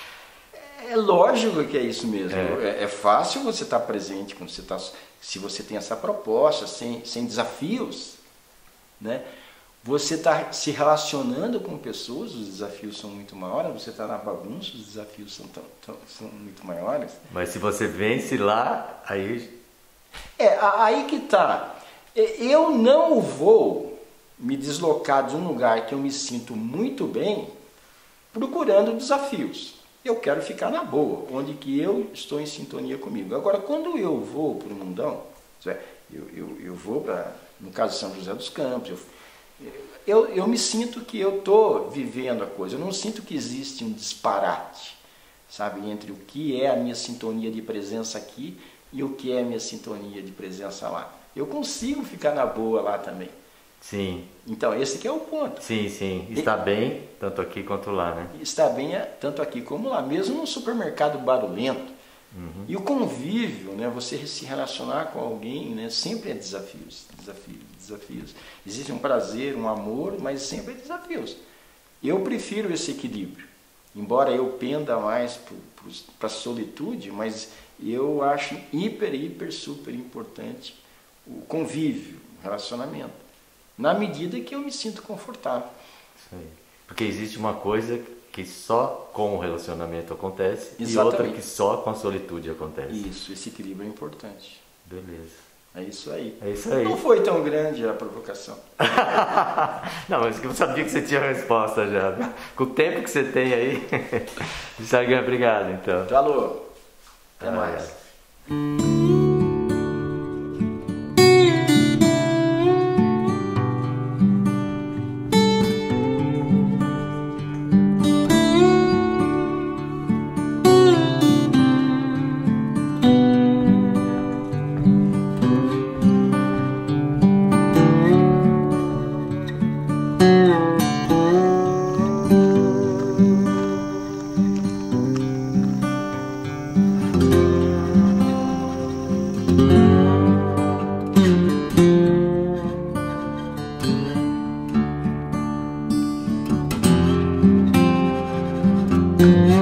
É lógico que é isso mesmo. É, é, é fácil você estar presente quando você tá, se você tem essa proposta, sem, sem desafios, né? Você está se relacionando com pessoas, os desafios são muito maiores. Você está na bagunça, os desafios são, tão, tão, são muito maiores. Mas se você vence lá, aí... É, aí que está. Eu não vou me deslocar de um lugar que eu me sinto muito bem procurando desafios. Eu quero ficar na boa, onde que eu estou em sintonia comigo. Agora, quando eu vou para o mundão, eu, eu, eu vou para, no caso de São José dos Campos, eu, eu, eu me sinto que eu estou vivendo a coisa. Eu não sinto que existe um disparate, sabe, entre o que é a minha sintonia de presença aqui e o que é a minha sintonia de presença lá. Eu consigo ficar na boa lá também. Sim. Então, esse que é o ponto. Sim, sim. Está e, bem, tanto aqui quanto lá, né? Está bem, tanto aqui como lá. Mesmo num supermercado barulhento. Uhum. E o convívio, né? Você se relacionar com alguém, né? Sempre é desafios, desafios, desafios. Existe um prazer, um amor, mas sempre é desafios. Eu prefiro esse equilíbrio. Embora eu penda mais para a solitude, mas eu acho hiper, hiper, super importante o convívio, o relacionamento. Na medida que eu me sinto confortável. Isso aí. Porque existe uma coisa que só com o relacionamento acontece. Exatamente. E outra que só com a solitude acontece. Isso, esse equilíbrio é importante. Beleza. É isso aí. É isso aí. Não foi tão grande a provocação. Não, mas eu sabia que você tinha a resposta já. Com o tempo que você tem aí. Sargan, obrigado então. Alô. Até ah, mais. É. Música